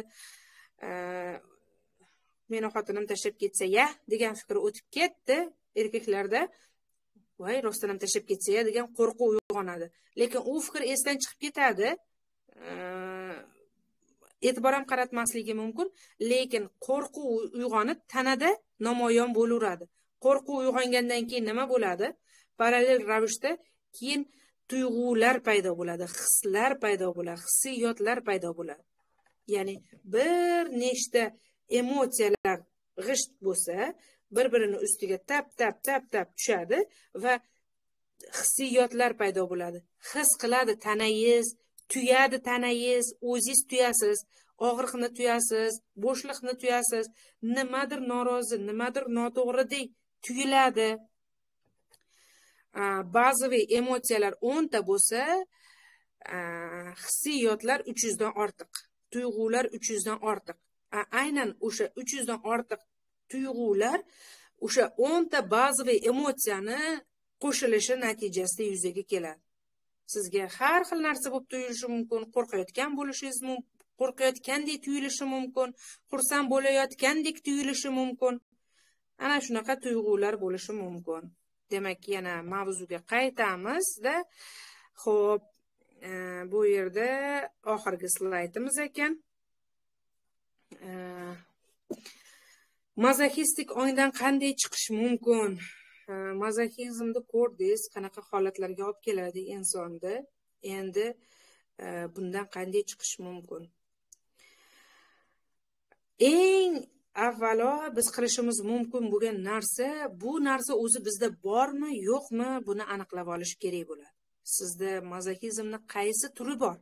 Meni xotinim tashlab ketsa-ya degan fikr o'tib ketdi. Erkaklarda voy, rostdan ham tashlab ketsa-ya degan qo'rquv uyg'onadi. Lekin u fikr esdan chiqib ketadi. E'tibor ham qaratmasligi mumkin, lekin qo'rquv uyg'onib tanada namoyon bo'laveradi. Qo'rquv uyg'ongandan keyin nima bo'ladi? Parallel ravishda keyin tuyg'ular paydo bo'ladi, hislar paydo bo'ladi, hissiyotlar paydo bo'ladi. Ya'ni bir nechta emotsiyalar g'isht bo'lsa, bir-birini ustiga tap tap tap tap tushadi va hissiyotlar paydo bo'ladi. His qiladi tanangiz, tuyadi tanangiz, o'zingiz tuyasiz, og'riqni tuyasiz, bo'shliqni tuyasiz, nimadir norozi, nimadir noto'g'ridek tuyiladi. Ba'ziviy emotsiyalar o'nta bo'lsa, hissiyotlar uch yuz dan ortiq, tuyg'ular uch yuz dan ortiq. Aynan o'sha uch yuz dan ortiq tuyg'ular o'sha o'nta ba'ziviy emotsiyani qo'shilishi natijasida yuzaga keladi. Sizga har xil narsa bo'lib tuyulishi mumkin, qo'rqayotgan bo'lishingiz mumkin, qo'rqayotgandek tuyulishi mumkin, xursand bo'layotgandek tuyulishi mumkin. Ana shunaqa tuyg'ular bo'lishi mumkin. Demak, yana mavzuga qaytamiz-da. Xo'p, bu yerda oxirgi slaydimiz ekan. Mazoxistik ongdan qanday chiqish mumkin? Mazoxizmni ko'rdingiz, qanaqa holatlarga olib keladi insonda. Endi bundan qanday chiqish mumkin? Eng avvalo biz qilishimiz mumkin bo'lgan narsa, bu narsa o'zi bizda bormi, yo'qmi, buni aniqlab olish kerak bo'ladi. Sizda mazoxizmning qaysi turi bor?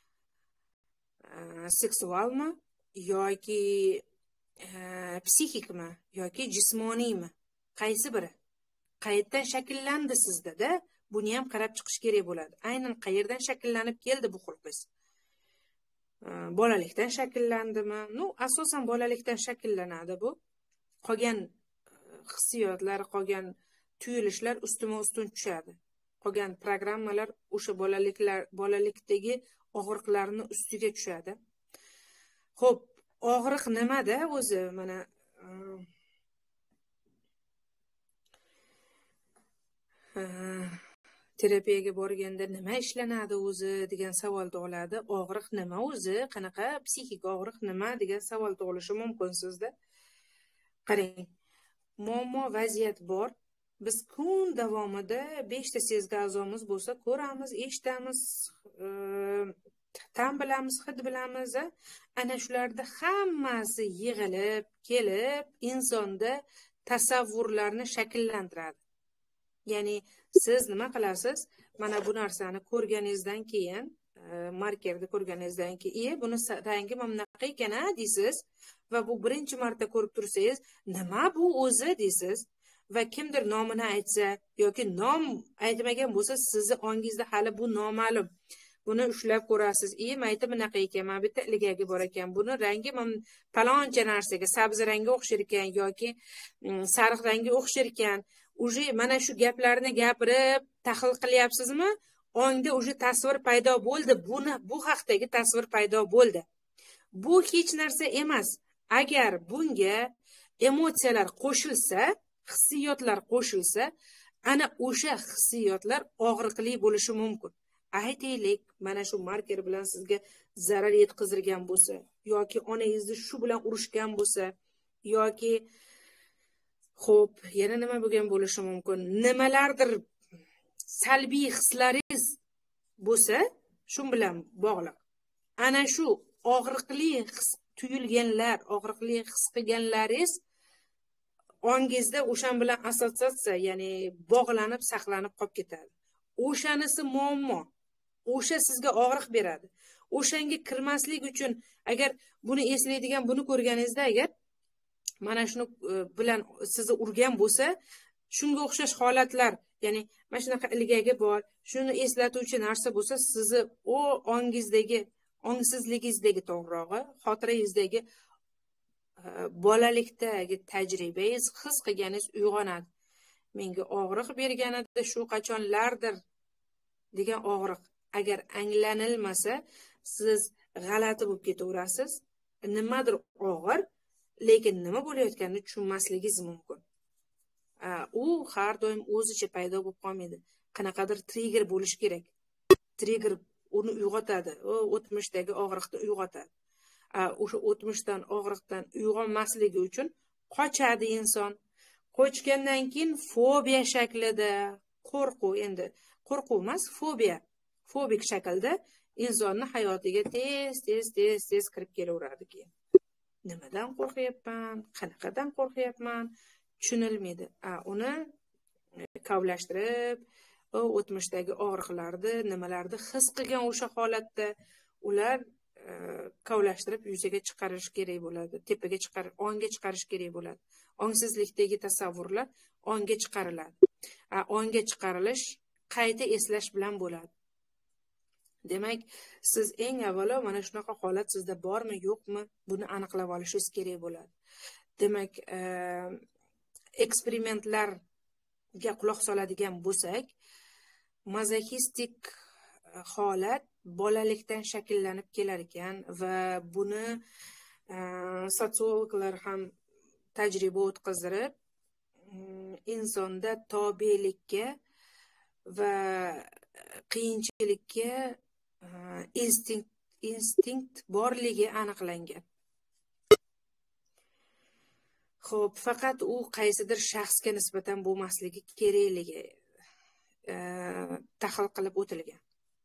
Seksualmi yoki psixikmi yoki jismoniymi? Qaysi biri? Qayerdan shakllandi sizda-da? Buni ham qarab chiqish kerak bo'ladi. Aynan qayerdan shakllanib keldi bu xulqingiz? Bolalikdan shakllandimi? Nu, asosan bolalikdan shakllanadi bu. Qolgan hissiyotlar, qolgan tuyulishlar ustma-ustun tushadi. qolgan programmalar o'sha bolaliklar bolalikdagi og'riqlarni ustiga tushadi. Xo'p, og'riq nimada o'zi? Mana terapiyaga borganda nima ishlanadi o'zi degan savol tug'iladi. Og'riq nima o'zi? Qanaqa psixik og'riq nima degan savol tug'ilishi mumkin sizda. Qarang, muammo vaziyat bor. Biz kun davomida beshta sezgi a'zomiz bo'lsa, ko'ramiz, eshitamiz, ta'm bilamiz, hid bilamiz. Ana shularda hammasi yig'ilib, kelib, insonda tasavvurlarni shakllantiradi. Ya'ni siz nima qilasiz? Mana bu narsani ko'rganingizdan keyin, markerni ko'rganingizdan keyin, buni rangi mana bunaqa ekan-a deysiz va bu birinchi marta ko'rib tursangiz, nima bu o'zi deysiz. Va kimdir nomini aytsa yoki nom aytmagan bo'lsa, sizni ongingizda hali bu noma'lum. Buni ushlab ko'rasiz. "Ey, mayta bunaqa ekan, mana bitta ilgagi bor ekan. Buni rangi paloncha narsaga, sabzi rangga o'xshar ekan yoki sariq rangga o'xshar ekan." Uje mana shu gaplarni gapirib tahlil qilyapsizmi? Ongda uje tasvir paydo bo'ldi. Buni bu haqdagi tasvir paydo bo'ldi. Bu hech narsa emas. Agar bunga emotsiyalar qo'shilsa, hissiyotlar qo'shilsa, ana o'sha hissiyotlar og'riqli bo'lishi mumkin. Aytaylik, mana shu marker bilan sizga zarar yetkazilgan bo'lsa, yoki onangizni shu bilan urushgan bo'lsa, yoki xo'p, yana nima bo'lgan bo'lishi mumkin? Nimalardir salbiy hislaringiz bo'lsa, shu bilan bog'liq. Ana shu og'riqli his tuyulganlar, og'riqli his qilganlaringiz ongingizda o'shan bilan assotsiatsiya, ya'ni bog'lanib, saqlanib qolib ketadi. O'shanisi muammo. O'sha sizga og'riq beradi. O'shanga kirmaslik uchun agar buni eslaydigan, buni ko'rganingizda agar mana shuni bilan sizni urgan bo'lsa, shunga o'xshash holatlar, ya'ni mana shunaqa ilgagi bor, shuni eslatuvchi narsa bo'lsa, sizni o ongingizdagi, ongsizligingizdagi to'g'rirog'i, xotirangizdagi bolalikdagi tajribangiz, his qilganingiz uyg'onadi. Menga og'riq berganida shu qachonlardir degan og'riq agar anglanilmasa, siz g'alati bo'lib ketaverasiz. Nimadir og'ir, lekin nima bo'layotganini tushunmasligingiz mumkin. U har doim o'zicha paydo bo'lib qolmaydi. Qanaqadir trigger bo'lish kerak. Trigger uni uyg'otadi, o'tmishdagi og'riqni uyg'otadi. O'sha o'tmishdan, og'riqdan uyg'onmasligi uchun qochadi inson. Qochgandan keyin fobiya shaklida, qo'rquv, endi qo'rquv emas, fobiya, fobik shaklda insonni hayotiga tez, tez, tez, tez kirib kelaveradi keyin. Nimadan qo'rqyapman, qanaqadan qo'rqyapman, tushunilmaydi. Uni kavlashtirib, o'tmishdagi og'riqlarni, nimalarni his qilgan o'sha holatda ular kavlashtirib yuzaga chiqarish kerak bo'ladi. Tepaga chiqarish, onga chiqarish kerak bo'ladi. Ongsizlikdagi tasavvurlar onga chiqariladi. Onga chiqarilish qayta eslash bilan bo'ladi. Demak, siz eng avvalo mana shunaqa holat sizda bormi, yo'qmi, buni aniqlab olishingiz kerak bo'ladi. Demak, eksperimentlarga quloq soladigan bo'lsak, mazoxistik holat bolalikdan shakllanib kelar ekan va buni sotsiologlar ham tajriba o'tkazib, insonda tobelikka va qiyinchilikka instinkt instinkt borligi aniqlangan. Xo'p, faqat u qaysidir shaxsga nisbatan bo'lmasligi kerakligi tahlil qilib o'tilgan.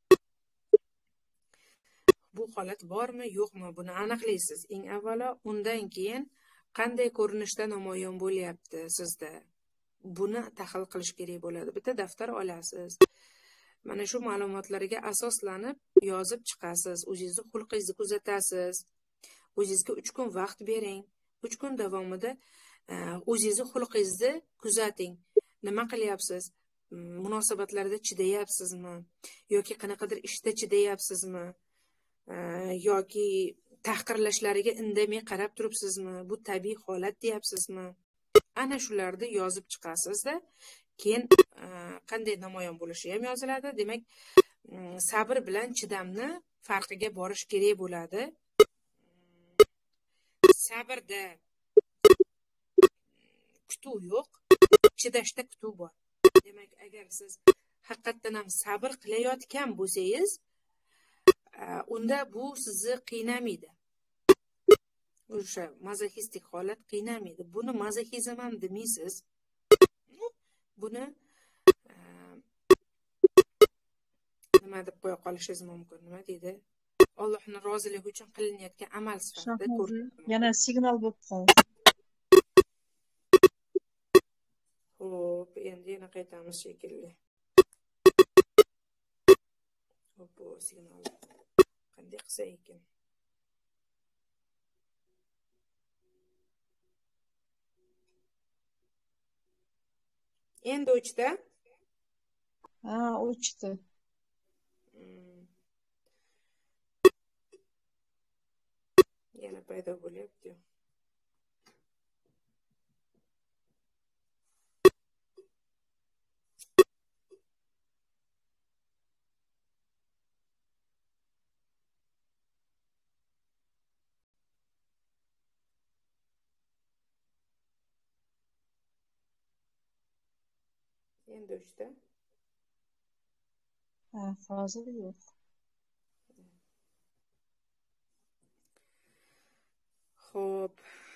Bu holat bormi, yo'qmi, buni aniqlaysiz. Eng avvalo, undan keyin qanday ko'rinishda namoyon bo'lyapti sizda? Buni tahlil qilish kerak bo'ladi. Bitta daftar olasiz. Mana shu ma'lumotlarga asoslanib yozib chiqasiz. O'zingizni xulqingizni kuzatasiz. O'zingizga uch kun vaqt bering. uch kun davomida o'zingizni xulqingizni kuzating. Nima qilyapsiz? Munosabatlarda chidayapsizmi? Yoki qanaqadir ishda chidayapsizmi? Yoki tahqirlashlariga indamay qarab turibsizmi? Bu tabiiy holat deyapsizmi? Ana shularni yozib chiqasizda, keyin qanday namoyon bo'lishi ham yoziladi. Demak, sabr bilan chidamni farqiga borish kerak bo'ladi. Sabrda kutuv yo'q, chidashda kutuv bor. Demak, agar siz haqiqatdan ham sabr qilayotgan bo'lsangiz, unda bu sizni qiynamaydi. O'sha mazoxistik holat qiynamaydi. Buni mazoxizm ham demaysiz. Buni nima deb qo'ya qolishingiz mumkin? Nima deydi? Allohning roziligi uchun qilinayotgan amal sifatida ko'rib. Yana signal bo'lib qoldi. Xo'p, endi yana qaytamiz shekilli. Xo'p, bu signal qanday qilsa ekan? Endi o'chdi. Ha, o'chdi. Yana paydo bo'lyapti. Endi o'chdi. Ha, hozir yo'q. Xo'p,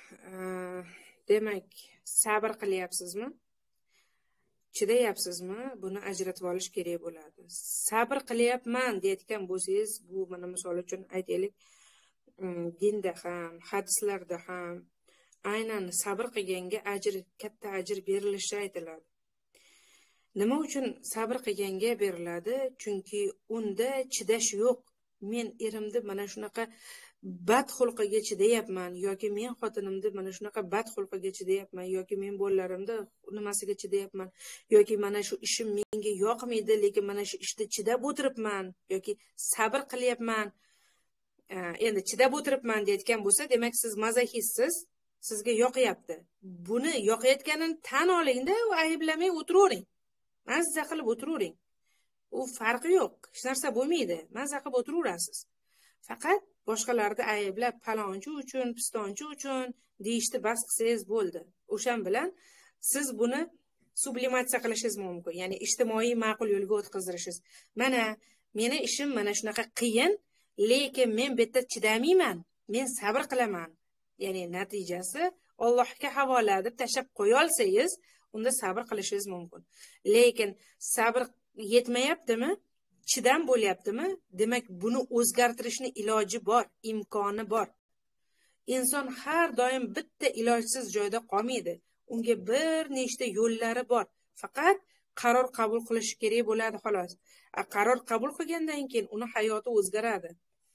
demak, sabr qilyapsizmi? Chidayapsizmi? Buni ajratib olish kerak bo'ladi. Sabr qilyapman deyotgan bo'lsangiz, bu mana misol uchun aytaylik, dinda ham, hadislarda ham aynan sabr qilganga ajr, katta ajr berilishi aytiladi. Nima uchun sabr qilganga beriladi? Chunki unda chidash yo'q. Men erimni mana shunaqa bad xulqiga chidayapman yoki men xotinimni mana shunaqa bad xulqiga chidayapman yoki men bolalarimni nimasiga chidayapman yoki mana shu ishim menga yoqmaydi, lekin mana shu ishda chidab o'tiribman yoki sabr qilyapman. Endi chidab o'tiribman deyotgan bo'lsa, demak siz mazoxistsiz, sizga yoqyapti. Buni yoqayotganini tan olingda, u ayblamay o'tiravering. Mazza qilib o'tiravering. U farqi yo'q. Hech narsa bo'lmaydi. Mazza qilib o'tiraverasiz. Faqat boshqalarni ayblab, palonchi uchun, pistonchi uchun deyishni bas qilsangiz bo'ldi. O'shan bilan siz buni sublimatsiya qilishingiz mumkin. Ya'ni ijtimoiy ma'qul yo'lga o'tkazirishingiz. Mana meni ishim mana shunaqa qiyin, lekin men bu yerda chidamayman. Men sabr qilaman. Ya'ni natijasi Allohga havola deb tashab qo'ya olsangiz, unda sabr qilishingiz mumkin. Lekin sabr yetmayaptimi? Chidam bo'lyaptimi? Demak, buni o'zgartirishni iloji bor, imkoni bor. Inson har doim bitta ilojsiz joyda qolmaydi. Unga bir nechta yo'llari bor. Faqat qaror qabul qilish kerak bo'ladi xolos. Qaror qabul qilgandan keyin uni hayoti o'zgaradi.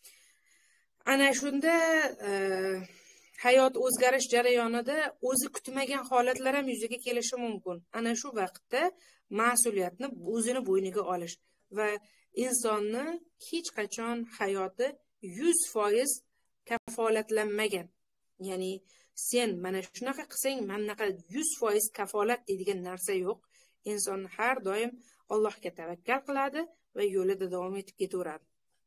Ana shunda e, hayot o'zgarish jarayonida o'zi kutmagan holatlar ham yuzaga kelishi mumkin. Ana shu vaqtda mas'uliyatni o'zini bo'yniga olish va insonni hech qachon hayoti yuz foiz kafolatlanmagan. Ya'ni sen mana shunaqa qilsang, mana bunaqa yuz foiz kafolat deydigan narsa yo'q. Inson har doim Allohga tavakkal qiladi va yo'lida davom etib ketaveradi.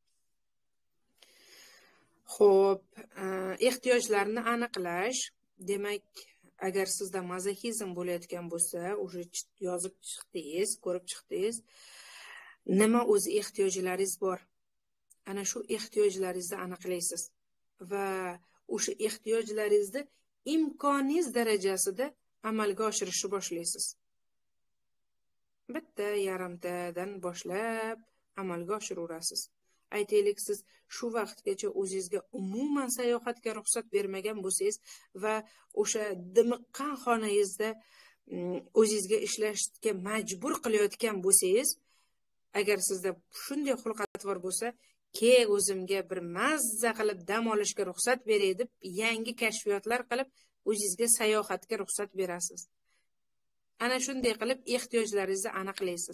Xo'p, ehtiyojlarni aniqlash. Demak, agar sizda mazoxizm bo'layotgan bo'lsa, o'sha yozib chiqdingiz, ko'rib chiqdingiz, nima o'zi ehtiyojlaringiz bor? Ana shu ehtiyojlaringizni aniqlaysiz va o'sha ehtiyojlaringizni imkoningiz darajasida amalga oshirishni boshlaysiz. Bitta yarimtadan boshlab amalga oshiraverasiz. Aytaylik, siz shu vaqtgacha o'zingizga umuman sayohatga ruxsat bermagan bo'lsangiz va o'sha dimiqqan xonangizda o'zingizga ishlashga majbur qilayotgan bo'lsangiz, agar sizda shunday xulq-atvor bo'lsa, "Ke o'zimga bir mazza qilib dam olishga ruxsat beray" deb yangi kashfiyotlar qilib o'zingizga sayohatga ruxsat berasiz. Ana shunday qilib ehtiyojlaringizni aniqlaysiz.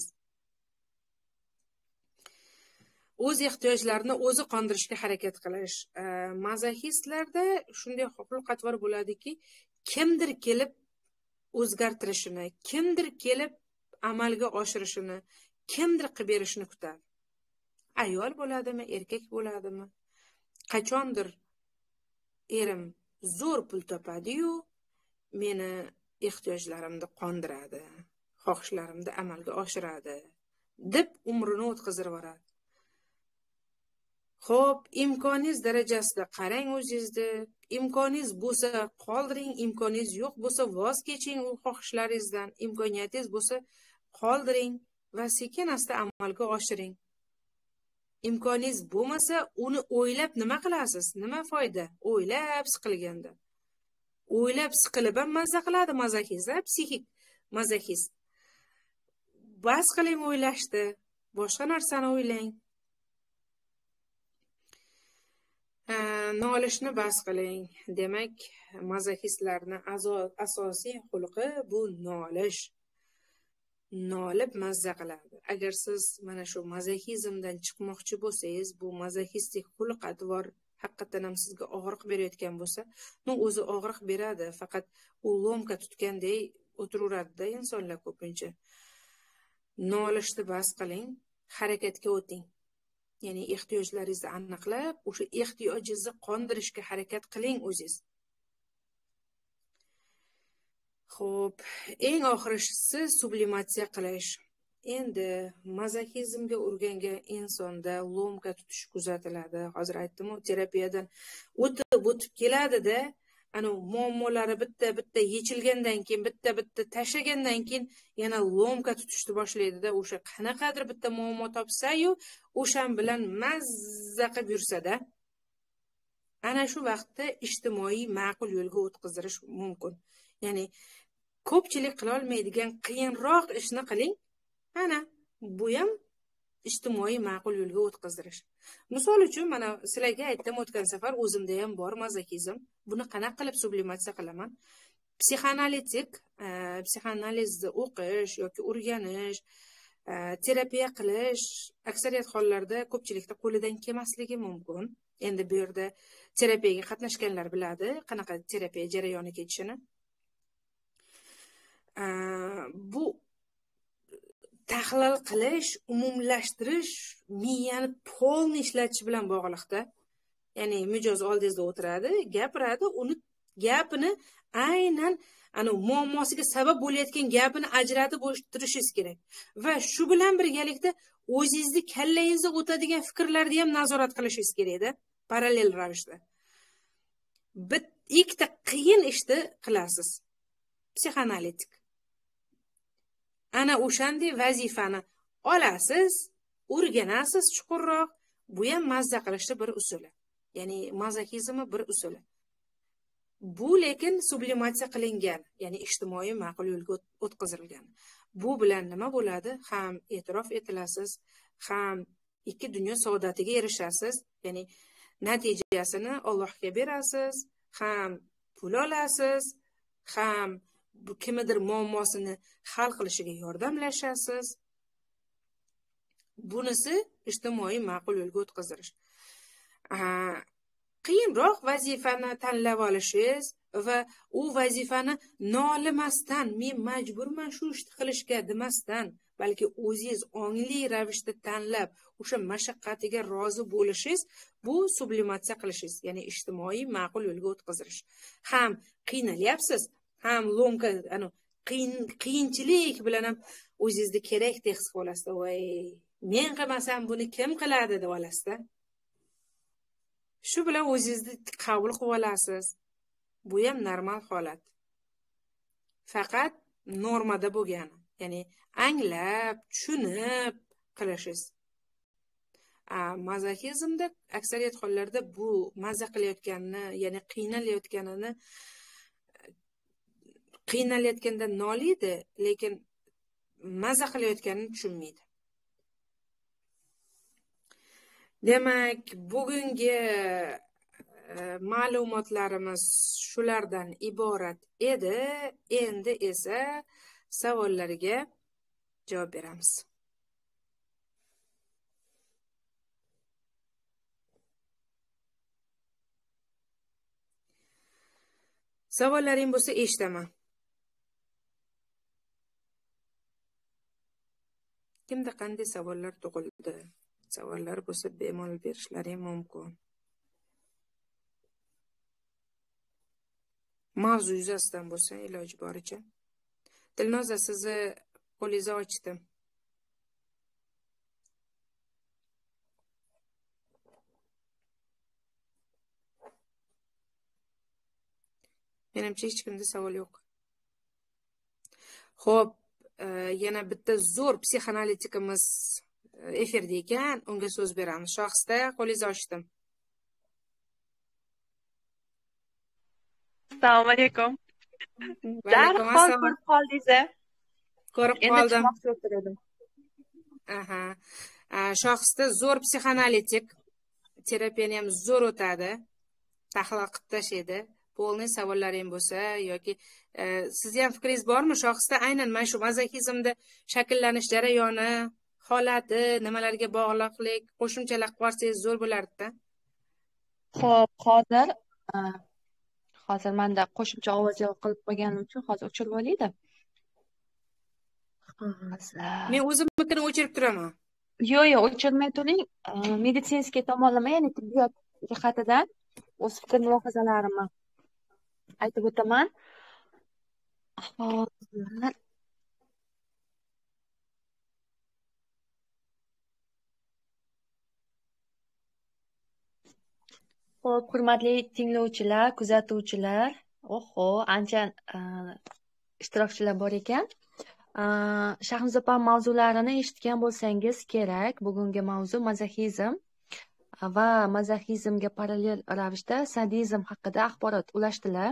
O'z ehtiyojlarini o'zi qondirishga harakat qilish. Mazoxistlarda shunday xulq-atvor bo'ladiki, kimdir kelib o'zgartirishini, kimdir kelib amalga oshirishini kimdir qilib berishini kutadi. Ayol bo'ladimi, erkak bo'ladimi? Qachondir erim zo'r pul topadi-yu, meni ehtiyojlarimni qondiradi, xohishlarimni amalga oshiradi deb umrini o'tkazib yuboradi. Xo'p, imkoningiz darajasida qarang o'zingizni. Imkoningiz bo'lsa qoldiring, imkoningiz yo'q bo'lsa voz keching u xohishlaringizdan. Imkoniyatingiz bo'lsa qoldiring va sekin-asta amalga oshiring. Imkoningiz bo'lmasa, uni o'ylab nima qilasiz? Nima foyda? O'ylab siqilganda. O'ylab siqilib ham mazza qiladi mazoxiz, psixik mazoxiz. Bas qiling o'ylashdi, boshqa narsani o'ylang. Nolishni bas qiling. Demak, mazoxistlarning asosiy xulqi bu nolish. Nolib mazza qiladi. Agar siz mana shu mazoxizmdan chiqmoqchi bo'lsangiz, bu mazoxistik xulq atvor haqiqatan ham sizga og'riq berayotgan bo'lsa, no o'zi og'riq beradi, faqat u lomka tutganday o'tiraveradi-da insonlar ko'pincha. Nolishni bas qiling, harakatga o'ting. Ya'ni ehtiyojlaringizni aniqlab, o'sha ehtiyojingizni qondirishga harakat qiling o'zingiz. Xo'p, eng oxirisi sublimatsiya qilish. Endi mazoxizmga urganga insonda lomka tutish kuzatiladi. Hozir aytdim-ku, terapiyadan o'tib o'tib keladi-da, ana muammolari bitta-bitta yechilgandan keyin, bitta-bitta tashlagandan keyin yana lomka tutishni boshlaydi-da, o'sha qanaqadir bitta muammo topsa-yu, o'shan bilan mazza qilib yursa-da, ana shu vaqtda ijtimoiy ma'qul yo'lga o'tkazirish mumkin. Ya'ni ko'pchilik qila olmaydigan qiyinroq ishni qiling. Ana, bu ham ijtimoiy ma'qul yo'lga o'tkazirish. Misol uchun, mana sizlarga aytdim o'tgan safar, o'zimda ham bor mazoxizm. Buni qanaqa qilib sublimatsiya qilaman? Psixoanalitik, psixoanalizni o'qish yoki o'rganish, terapiya qilish aksariyat hollarda ko'pchilikda qo'lidan kelmasligi mumkin. Endi bu yerda terapiyaga qatnashganlar biladi, qanaqa terapiya jarayoni kechishini. Bu tahlil qilish, umumlashtirish, miyani polni ishlatish bilan bog'liqda. Ya'ni mijoz oldingizda o'tiradi, gapiradi, uni gapini aynan ana muammosiga sabab bo'layotgan gapini ajratib o'tirishingiz kerak. Va shu bilan birgalikda o'zingizni kallangizda o'tadigan fikrlarni ham nazorat qilishingiz kerak-da, parallel ravishda. Bir ikkita qiyin ishni qilasiz. Psixoanalitik. Ana o'shanday vazifani olasiz, o'rganasiz chuqurroq. Bu ham mazza qilishni bir usuli. Ya'ni mazoxizmi bir usuli. Bu lekin sublimatsiya qilingan, ya'ni ijtimoiy ma'qul yo'lga o'tkazilgan. Bu bilan nima bo'ladi? Ham e'tirof etilasiz, ham ikki dunyo saodatiga erishasiz, ya'ni natijasini Allohga berasiz, ham pul olasiz, ham bu kimdir muammosini hal qilishiga yordamlashasiz. Bunisi ijtimoiy ma'qul yo'lga o'tkazirish. Qiyinroq vazifani tanlab olishingiz va u vazifani nolimasdan, men majburman shu ishni qilishga demasdan, balki o'zingiz ongli ravishda tanlab, o'sha mashaqqatiga rozi bo'lishingiz, bu sublimatsiya qilishingiz, ya'ni ijtimoiy ma'qul yo'lga o'tkazirish. Ham qiynalyapsiz, ham lomka, ana qiyin qiyinchilik bilan ham o'zingizni kerakdek his qilib olasiz. Voy, men qilmasam buni kim qiladi deb olasiz-da. Shu bilan o'zingizni qabul qilib olasiz. Bu ham normal holat. Faqat normada bo'lgani, ya'ni anglab, tushunib qilishingiz. A mazoxizmda aksariyat hollarda bu mazza qilayotganini, ya'ni qiynalayotganini qiynalayotganda noliydi, lekin mazza qilayotganini tushunmaydi. Demak, bugungi ma'lumotlarimiz shulardan iborat edi. Endi esa savollarga javob beramiz. Savollaring bo'lsa eshitaman. Kimda qanday savollar tug'ildi? Savollar bo'lsa bemalol berishlari mumkin. Mavzu yuzasidan bo'lsa, iloji boricha. Dilnoza, sizni qo'lingizni ochdim. Menimcha hech kimda savol yo'q. Xo'p, yana bitta zo'r psixoanalitikimiz efirda ekan, unga so'z beramiz. Shohista, qo'lingizni ochdim. Assalomu alaykum. Darhol ko'rib qoldingiz. Ko'rib Endi qoldim. chiqmoqchi o'tirdim. Aha. Shohista zo'r psixoanalitik, terapiyani ham zo'r o'tadi. Tahlil qilib tashlaydi. Polniy savollaring bo'lsa yoki sizni ham fikringiz bormi Shohista? Aynan mana shu mazoxizmda shakllanish jarayoni, holati, nimalarga bog'liqlik, qo'shimchalar qilib borsangiz zo'r bo'lardi-da. Xo'p, hozir hozir menda qo'shimcha ovoz qilib qo'yganim uchun hozir o'chirib olaydi. Men o'zimnikini o'chirib turaman. Yo'q, yo'q, o'chirmay turing. Meditsinskiy tomonlama, ya'ni tibbiyot jihatidan o'z fikr mulohazalarimni aytib o'taman. Hozir Xo'p, hurmatli tinglovchilar, kuzatuvchilar, oho, ancha ishtirokchilar bor ekan. Shahnoza mavzularini eshitgan bo'lsangiz kerak. Bugungi mavzu mazoxizm va mazoxizmga parallel ravishda sadizm haqida axborot ulashdilar.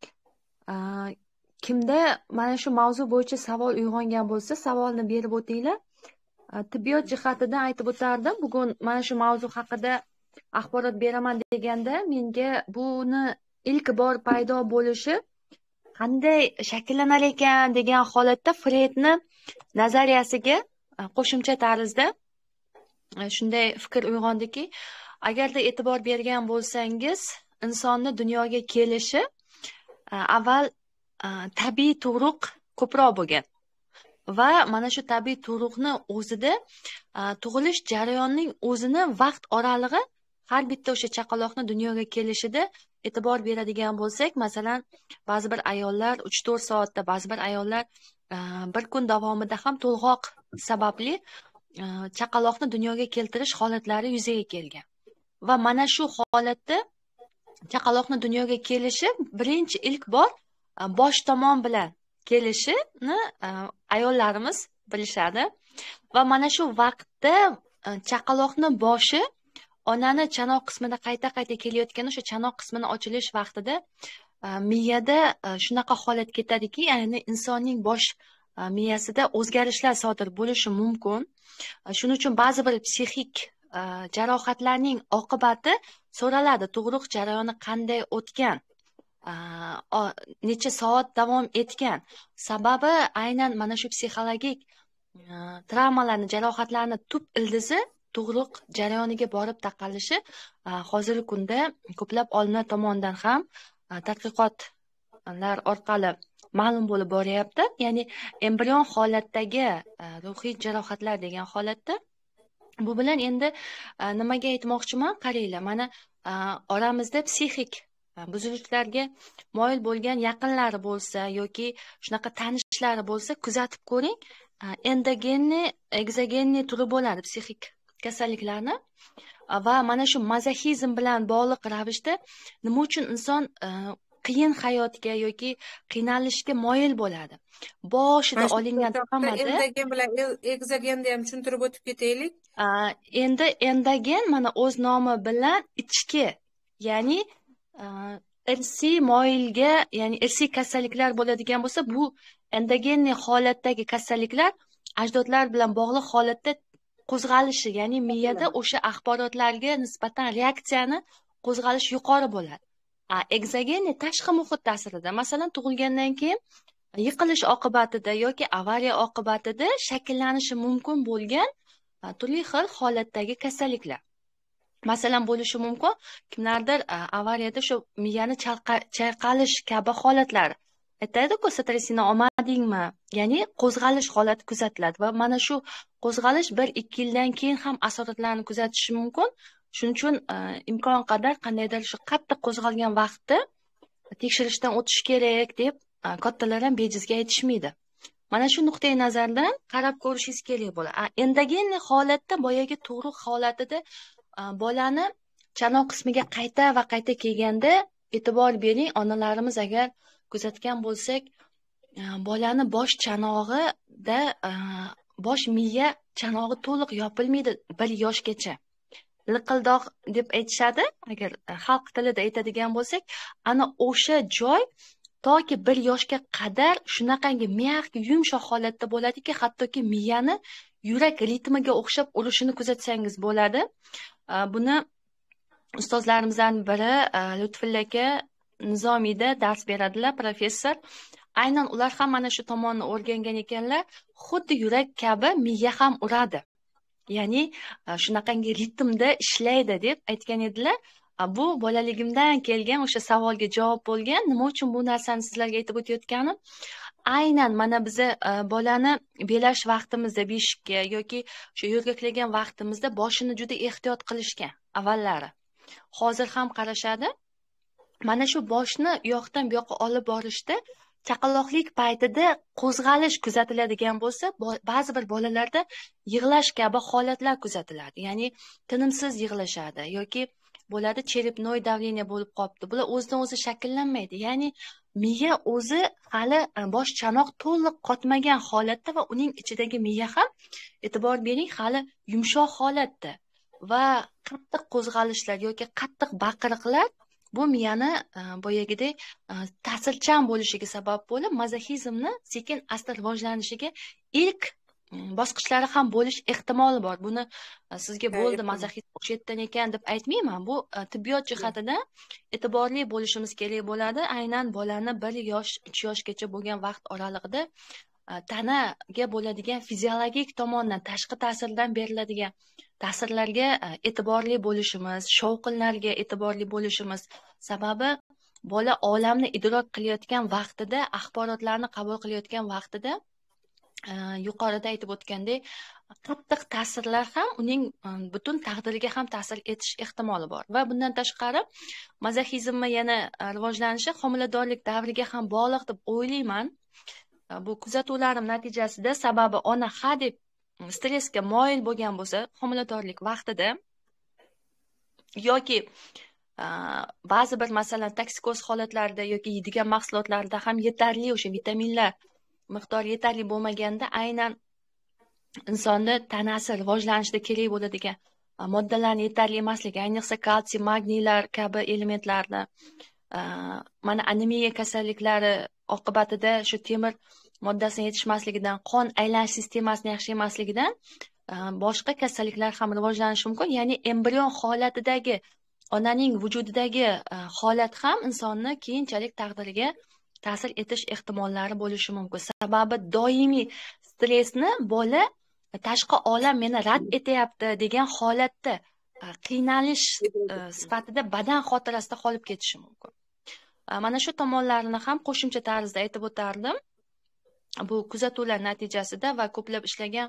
Kimda mana shu mavzu bo'yicha savol uyg'ongan bo'lsa, savolni berib o'tinglar. Tibbiyot jihatidan aytib o'tardim. Bugun mana shu mavzu haqida axborot beraman deganda menga buni ilk bor paydo bo'lishi qanday shakllanar ekan degan holatda Freydni nazariyasiga qo'shimcha tarzda shunday fikr uyg'ondiki, agarda e'tibor bergan bo'lsangiz, insonni dunyoga kelishi avval tabiiy tug'ruq ko'proq bo'lgan va mana shu tabiiy tug'ruqni o'zida tug'ilish jarayonining o'zini vaqt oralig'i har bitta o'sha chaqaloqni dunyoga kelishida e'tibor beradigan bo'lsak, masalan, ba'zi bir ayollar uch to'rt soatda, ba'zi bir ayollar bir kun davomida ham to'lg'oq sababli chaqaloqni dunyoga keltirish holatlari yuzaga kelgan. Va mana shu holatda chaqaloqni dunyoga kelishi birinchi ilk bor bosh tomon bilan kelishini ayollarimiz bilishadi. Va mana shu vaqtda chaqaloqni boshi onani chanoq qismida qayta-qayta kelayotgan o'sha chanoq qismini ochilish vaqtida miyada shunaqa holat ketadiki, ya'ni insonning bosh miyasida o'zgarishlar sodir bo'lishi mumkin. Shuning uchun ba'zi bir psixik jarohatlarning oqibati so'raladi. Tug'ruq jarayoni qanday o'tgan, necha soat davom etgan. Sababi aynan mana shu psixologik travmalarni, jarohatlarni tub ildizi tug'ruq jarayoniga borib taqalishi hozirgi kunda ko'plab olimlar tomonidan ham tadqiqotlar orqali ma'lum bo'lib boryapti. Ya'ni embrion holatdagi ruhiy jarohatlar degan holatda. Bu bilan endi nimaga aytmoqchiman? Qaranglar, mana oramizda psixik buzilishlarga moyil bo'lgan yaqinlari bo'lsa yoki shunaqa tanishlari bo'lsa, kuzatib ko'ring. Endogenni, egzogenni turi bo'ladi psixik kasalliklarni. Va mana shu mazoxizm bilan bog'liq ravishda nima uchun inson qiyin hayotga yoki qiynalishga moyil bo'ladi? Boshida olingan travmada endogen bilan egzogenni ham tushuntirib o'tib ketaylik. Endi endogen mana o'z nomi bilan ichki, ya'ni irsiy moyilga, ya'ni irsiy kasalliklar bo'ladigan bo'lsa, bu endogenni holatdagi kasalliklar ajdodlar bilan bog'liq holatda qo'zg'alishi, ya'ni miyada o'sha axborotlarga nisbatan reaksiyani qo'zg'alish yuqori bo'ladi. A egzogenni tashqi muhit ta'sirida, masalan, tug'ilgandan keyin yiqilish oqibatida yoki avariya oqibatida shakllanishi mumkin bo'lgan turli xil holatdagi kasalliklar. Masalan, bo'lishi mumkin kimlardir avariyada shu miyani chayqalish kabi holatlar aytadiku stressingni olmadingmi, ya'ni qo'zg'alish holati kuzatiladi va mana shu qo'zg'alish bir ikki yildan keyin ham asoratlarni kuzatishi mumkin. Shuning uchun imkon qadar qandaydir shu qattiq qo'zg'algan vaqtda tekshirishdan o'tish kerak deb kattalar ham bejizga aytishmaydi. Mana shu nuqtai nazardan qarab ko'rishingiz kerak bo'ladi. Endogenniy holatda boyagi tug'ruq holatida bolani chanoq qismiga qayta va qayta kelganda e'tibor bering, onalarimiz agar kuzatgan bo'lsak, bolani bosh chanog'ida bosh miya chanog'i to'liq yopilmaydi bir yoshgacha. Liqildoq deb aytishadi, agar xalq tilida aytadigan bo'lsak, ana o'sha joy toki bir yoshga qadar shunaqangi miyaqi yumshoq holatda bo'ladiki, hattoki miyani yurak ritmiga o'xshab urishini kuzatsangiz bo'ladi. Buni ustozlarimizdan biri Lutfulla aka Nizomiyda dars beradilar, professor. Aynan ular ham mana shu tomonni o'rgangan ekanlar. Xuddi yurak kabi miya ham uradi. Ya'ni shunaqangi ritmda ishlaydi deb aytgan edilar. Bu bolaligimdan kelgan o'sha savolga javob bo'lgan. Nima uchun bu narsani sizlarga aytib o'tayotganim? Aynan mana biz bolani belash vaqtimizda beshikka yoki shu yo'rgaklagan vaqtimizda boshini juda ehtiyot qilishgan avvallari. Hozir ham qarashadi. Mana shu boshni u yoqdan bu yoqqa olib borishda chaqaloqlik paytida qo'zg'alish kuzatiladigan bo'lsa, ba'zi bir bolalarda yig'lash kabi holatlar kuzatiladi. Ya'ni tinimsiz yig'lashadi yoki bo'ladi cherepnoy davleniya bo'lib qolibdi. Bular o'zidan o'zi shakllanmaydi. Ya'ni miya o'zi hali bosh chanoq to'liq qotmagan holatda va uning ichidagi miya ham e'tibor bering hali yumshoq holatda va qattiq qo'zg'alishlar yoki qattiq baqiriqlar bu miyani boyagidek ta'sirchan bo'lishiga sabab bo'lib, mazoxizmni sekin asta rivojlanishiga ilk bosqichlari ham bo'lish ehtimoli bor. Buni sizga bo'ldi mazoxizm o'sha yerdan ekan deb aytmayman. Bu tibbiyot jihatidan e'tiborli bo'lishimiz kerak bo'ladi. Aynan bolani bir yosh, uch yoshgacha bo'lgan vaqt oralig'ida tanaga bo'ladigan fiziologik tomondan tashqi ta'sirdan beriladigan ta'sirlarga e'tiborli bo'lishimiz, shovqinlarga e'tiborli bo'lishimiz. Sababi bola olamni idrok qilayotgan vaqtida, axborotlarni qabul qilayotgan vaqtida yuqorida aytib o'tgandek, qattiq ta'sirlar ham uning butun taqdiriga ham ta'sir etish ehtimoli bor. Va bundan tashqari mazoxizmni yana rivojlanishi homiladorlik davriga ham bog'liq deb o'ylayman. Bu kuzatuvlarim natijasida, sababi ona ha deb stressga moyil bo'lgan bo'lsa homiladorlik vaqtida yoki ba'zi bir masalan toksikoz holatlarida yoki yeydigan mahsulotlarda ham yetarli o'sha vitaminlar miqdori yetarli bo'lmaganda aynan insonni tanasi rivojlanishida kerak bo'ladigan moddalarning yetarli emasligi, ayniqsa kalsiy, magniylar kabi elementlarni mana anemiya kasalliklari oqibatida shu temir moddasining yetishmasligidan, qon aylanish sistemasining yaxshi emasligidan boshqa kasalliklar ham rivojlanishi mumkin. Ya'ni embrion holatidagi onaning vujudidagi holat ham insonni keyinchalik taqdiriga ta'sir etish ehtimollari bo'lishi mumkin. Sababi doimiy stressni bola tashqi olam meni rad etyapti degan holatda qiynalish sifatida badan xotirasida qolib ketishi mumkin. Mana shu tomonlarini ham qo'shimcha tarzda aytib o'tardim. Bu kuzatuvlar natijasida va ko'plab ishlagan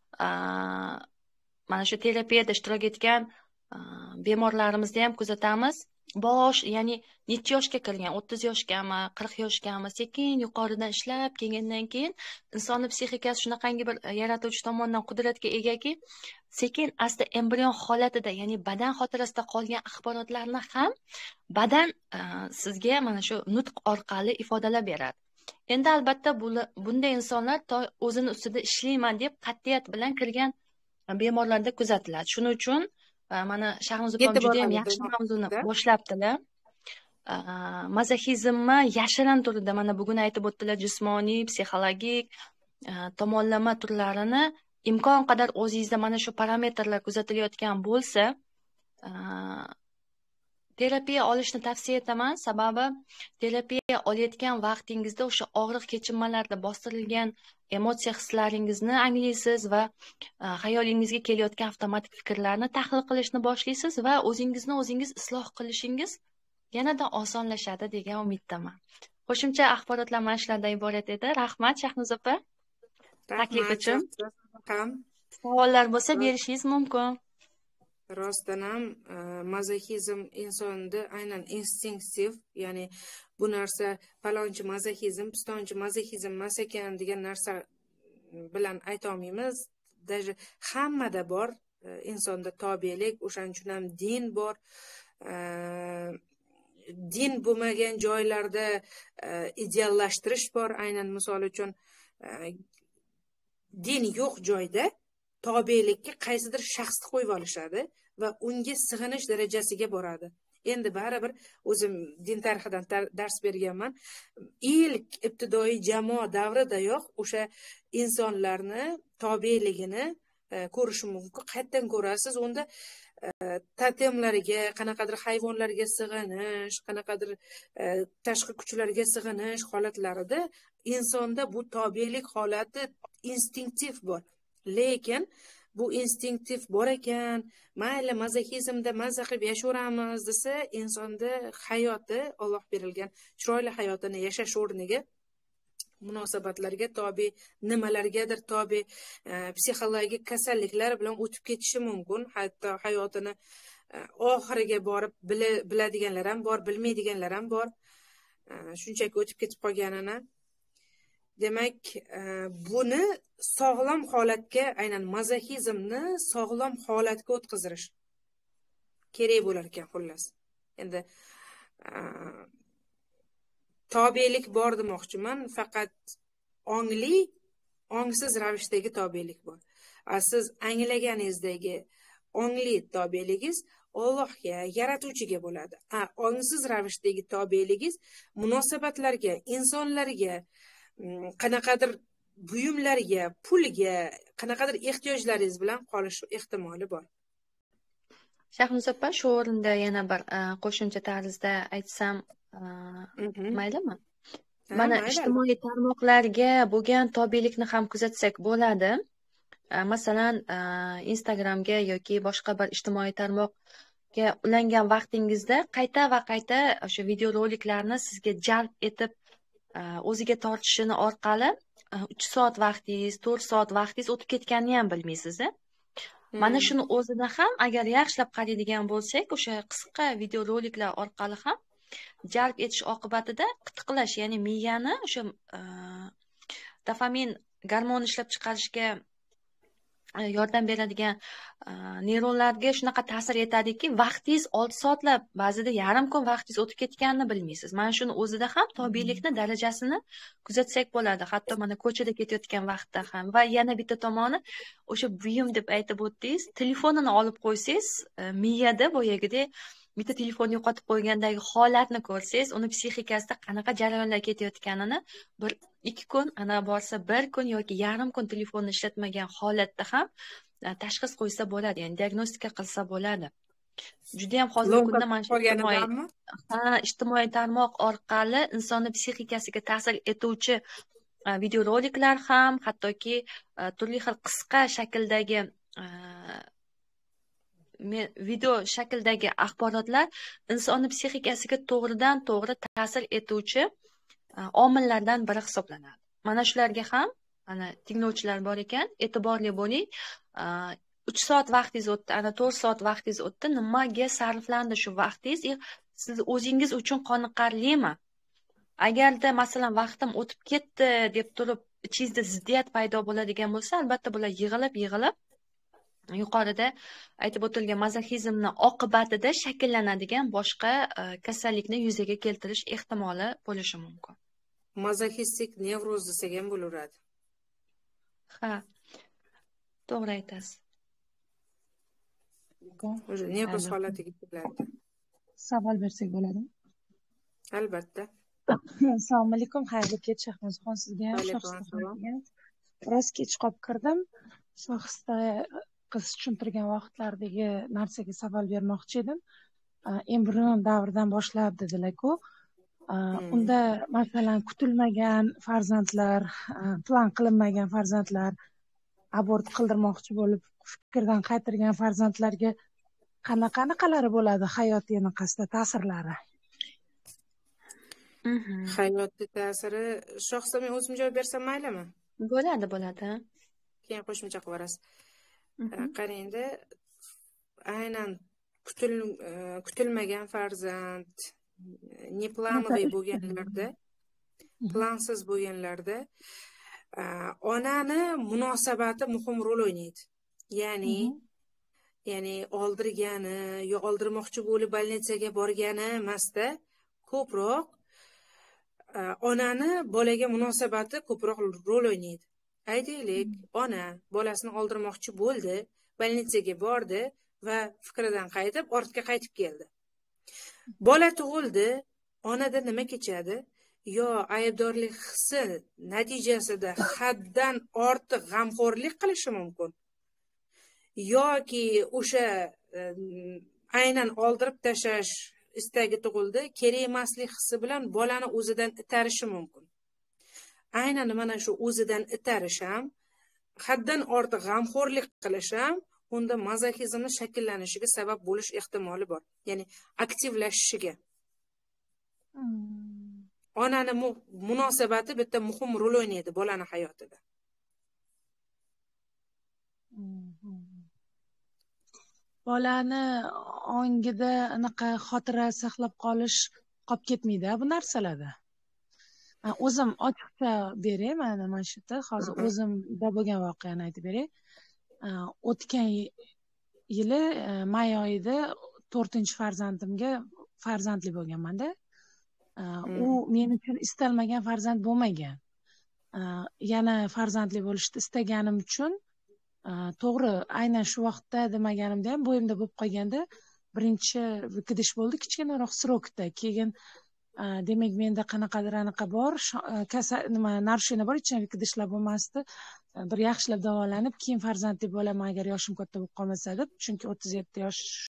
mana shu terapiyada ishtirok etgan bemorlarimizda ham kuzatamiz. Bosh, ya'ni necha yoshga kirgan, o'ttiz yoshgami, qirq yoshgami, sekin yuqoridan ishlab kelgandan keyin insonni psixikasi shunaqangi bir yaratuvchi tomonidan qudratga egaki, sekin asta embrion holatida, ya'ni badan xotirasida qolgan axborotlarni ham badan sizga mana shu nutq orqali ifodalab beradi. Endi albatta bunday insonlar o'zini ustida ishlayman deb qat'iyat bilan kirgan bemorlarda kuzatiladi. Shuning uchun mana Shahnuz opam juda ham yaxshi mavzuni boshlabdilar. Mazoxizmni yashirin turida mana bugun aytib o'tdilar, jismoniy, psixologik tomonlama turlarini imkon qadar o'zingizda mana shu parametrlar kuzatilayotgan bo'lsa, terapiya olishni tavsiya etaman. Sababi terapiya olayotgan vaqtingizda o'sha og'riq kechinmalarda bostirilgan emotsiya hislaringizni anglaysiz va xayolingizga kelayotgan avtomatik fikrlarni tahlil qilishni boshlaysiz va o'zingizni o'zingiz isloh qilishingiz yanada osonlashadi degan umiddaman. Qo'shimcha axborotlar mana shulardan iborat edi. Rahmat Shahnoza opa taklif Rahmat, uchun. ham Savollar bo'lsa berishingiz mumkin. rostdan ham e, mazoxizm insonda aynan instinktiv, ya'ni bu narsa palonchi mazoxizm, pistonchi mazoxizm emas ekan degan narsa bilan aytolmaymiz. Даже hammada bor e, insonda tobelik, o'shaning uchun ham din bor. E, din bo'lmagan joylarda e, ideallashtirish bor. Aynan misol uchun e, din yo'q joyda tobelikka qaysidir shaxsni qo'yib olishadi va unga sig'inish darajasiga boradi. Endi baribir o'zim din tarixidan dars berganman. Ilk ibtidoiy jamoa davridayoq o'sha insonlarni tobeligini e, ko'rish mumkin. Qayerdan ko'rasiz? Unda e, totemlariga, qanaqadir hayvonlarga sig'inish, qanaqadir e, tashqi kuchlarga sig'inish holatlarida insonda bu tobelik holati instinktiv bor. Lekin bu instinktiv bor ekan, mayli mazoxizmda mazza qilib yashayveramiz desa, insonda hayoti, Alloh berilgan chiroyli hayotini yashash o'rniga munosabatlarga tobe, nimalargadir tobe, e, psixologik kasalliklar bilan o'tib ketishi mumkin. Hatto hayotini e, oxiriga borib biladiganlar ham bor, bilmaydiganlar ham bor. E, shunchaki o'tib ketib qolganini. Demak, e, buni sog'lom holatga, aynan mazoxizmni sog'lom holatga o'tkazirish kerak bo'lar ekan, xullas. Endi e, tobelik bor demoqchiman, faqat ongli, ongsiz ravishdagi tobelik bor. Siz anglaganingizdagi ongli tobeligingiz Allohga, yaratuvchiga bo'ladi. A, ongsiz ravishdagi tobeligingiz munosabatlarga, insonlarga, qanaqadir buyumlarga, pulga, qanaqadir ehtiyojlaringiz bilan qolish ehtimoli bor. Shahnoza opa, shu o'rinda yana bir qo'shimcha tarzda aytsam maylimi? Mana ijtimoiy tarmoqlarga bo'lgan tobelikni ham kuzatsak bo'ladi. Masalan, Instagramga yoki boshqa bir ijtimoiy tarmoqga ulangan vaqtingizda qayta va qayta o'sha videoroliklarni sizga jalb etib o'ziga tortishini orqali uch soat vaqtingiz, to'rt soat vaqtingiz o'tib ketganini ham bilmaysiz. Mana shuni o'zida ham agar yaxshilab qaraydigan bo'lsak, o'sha qisqa videoroliklar orqali ham jalb etish oqibatida qitiqlash, ya'ni miyani o'sha dopamin gormon ishlab chiqarishga yordam beradigan neyronlarga shunaqa ta'sir etadiki, vaqtingiz olti soatlab, ba'zida yarim kun vaqtingiz o'tib ketganini bilmaysiz. Mana shuni o'zida ham tobelikni darajasini kuzatsak bo'ladi. Hatto mana ko'chada ketayotgan vaqtda ham. Va yana bitta tomoni, o'sha buyum deb aytib o'tdingiz, telefonini olib qo'ysangiz, miyada boyagidek bitta telefonni yo'qotib qo'ygandagi holatni ko'rsangiz, uni psixikasida qanaqa jarayonlar ketayotganini bir ikki kun, ana borsa bir kun yoki yarim kun telefonni ishlatmagan holatda ham tashxis qo'ysa bo'ladi, ya'ni diagnostika qilsa bo'ladi. Juda ham hozirgi kunda mana shu ijtimoiy ha, ijtimoiy tarmoq orqali insonni psixikasiga ta'sir etuvchi videoroliklar ham, hattoki turli xil qisqa shakldagi video shakldagi axborotlar insonni psixikasiga to'g'ridan to'g'ri ta'sir etuvchi omillardan biri hisoblanadi. Mana shularga ham ana tinglovchilar bor ekan, e'tiborli bo'ling. uch soat vaqtingiz o'tdi, ana to'rt soat vaqtingiz o'tdi, nimaga sarflandi shu vaqtingiz? Siz o'zingiz uchun qoniqarlimi? Agarda masalan vaqtim o'tib ketdi deb turib ichingizda ziddiyat paydo bo'ladigan bo'lsa, albatta bular yig'ilib yig'ilib yuqorida aytib o'tilgan mazoxizmni oqibatida shakllanadigan boshqa kasallikni yuzaga keltirish ehtimoli bo'lishi mumkin. Mazoxistik nevroz desak ham bo'laveradi. Ha, to'g'ri aytasiz. O'sha nevroz holatiga keladi. Savol bersak bo'ladimi? Albatta. Assalomu alaykum, xayrli kech Shahnozaxon, sizga ham. Biroz kech qolib kirdim. Shaxsda qiz tushuntirgan vaqtlardagi narsaga savol bermoqchi edim. Embrion davridan boshlab dedilar-ku. Unda masalan kutilmagan farzandlar, plan qilinmagan farzandlar, abort qildirmoqchi bo'lib fikrdan qaytargan farzandlarga qanaqa-qanaqalari bo'ladi hayot yanaqasida ta'sirlari? Hayotda ta'siri. Shohsa men o'zim javob bersam maylimi? Bo'ladi, bo'ladi. Keyin qo'shimcha qilib yuborasiz. Qarangda, aynan kutilmagan farzand, neplanoviy bo'lganlarda, plansiz bo'lganlarda onani munosabati muhim rol o'ynaydi. Ya'ni ya'ni oldirgani yo oldirmoqchi bo'lib больницаga borgani emasda, ko'proq onani bolaga munosabati ko'proq rol o'ynaydi. Aytaylik, ona bolasini oldirmoqchi bo'ldi, больницаga bordi va fikridan qaytib, ortga qaytib keldi. Bola tug'ildi, onada nima kechadi? Yo aybdorlik hissi natijasida haddan ortiq g'amxo'rlik qilishi mumkin, yoki o'sha aynan oldirib tashlash istagi tug'ildi, kerak emaslik hissi bilan bolani o'zidan itarishi mumkin. Aynan mana shu o'zidan itarish ham, haddan ortiq g'amxo'rlik qilish ham unda mazoxizmni shakllanishiga sabab bo'lish ehtimoli bor. Ya'ni aktivlashishiga. Onani munosabati bitta muhim rol o'ynaydi bolani hayotida. Bolani ongida anaqa xotira saqlab qolish qolib ketmaydi bu narsalarda. O'zim ochiqcha beray, mana mana shu yerda hozir o'zimda bo'lgan voqeani aytib beray. O'tgan yili may oyida to'rtinchi farzandimga farzandli bo'lganman-da. U men uchun istalmagan farzand bo'lmagan. Yana farzandli bo'lishni istaganim uchun to'g'ri, aynan shu vaqtda demaganimda ham bo'yimda bo'lib qolganda birinchi vikidish bo'ldi, kichkinaroq srokda. Keyin demak menda qanaqadir anaqa bor, kasal nima narusheniya bor, ichki vikidishlar bo'lmasdi. Bir yaxshilab davolanib, keyin farzandli bo'laman agar yoshim katta bo'lib qolmasa deb, chunki o'ttiz yetti yosh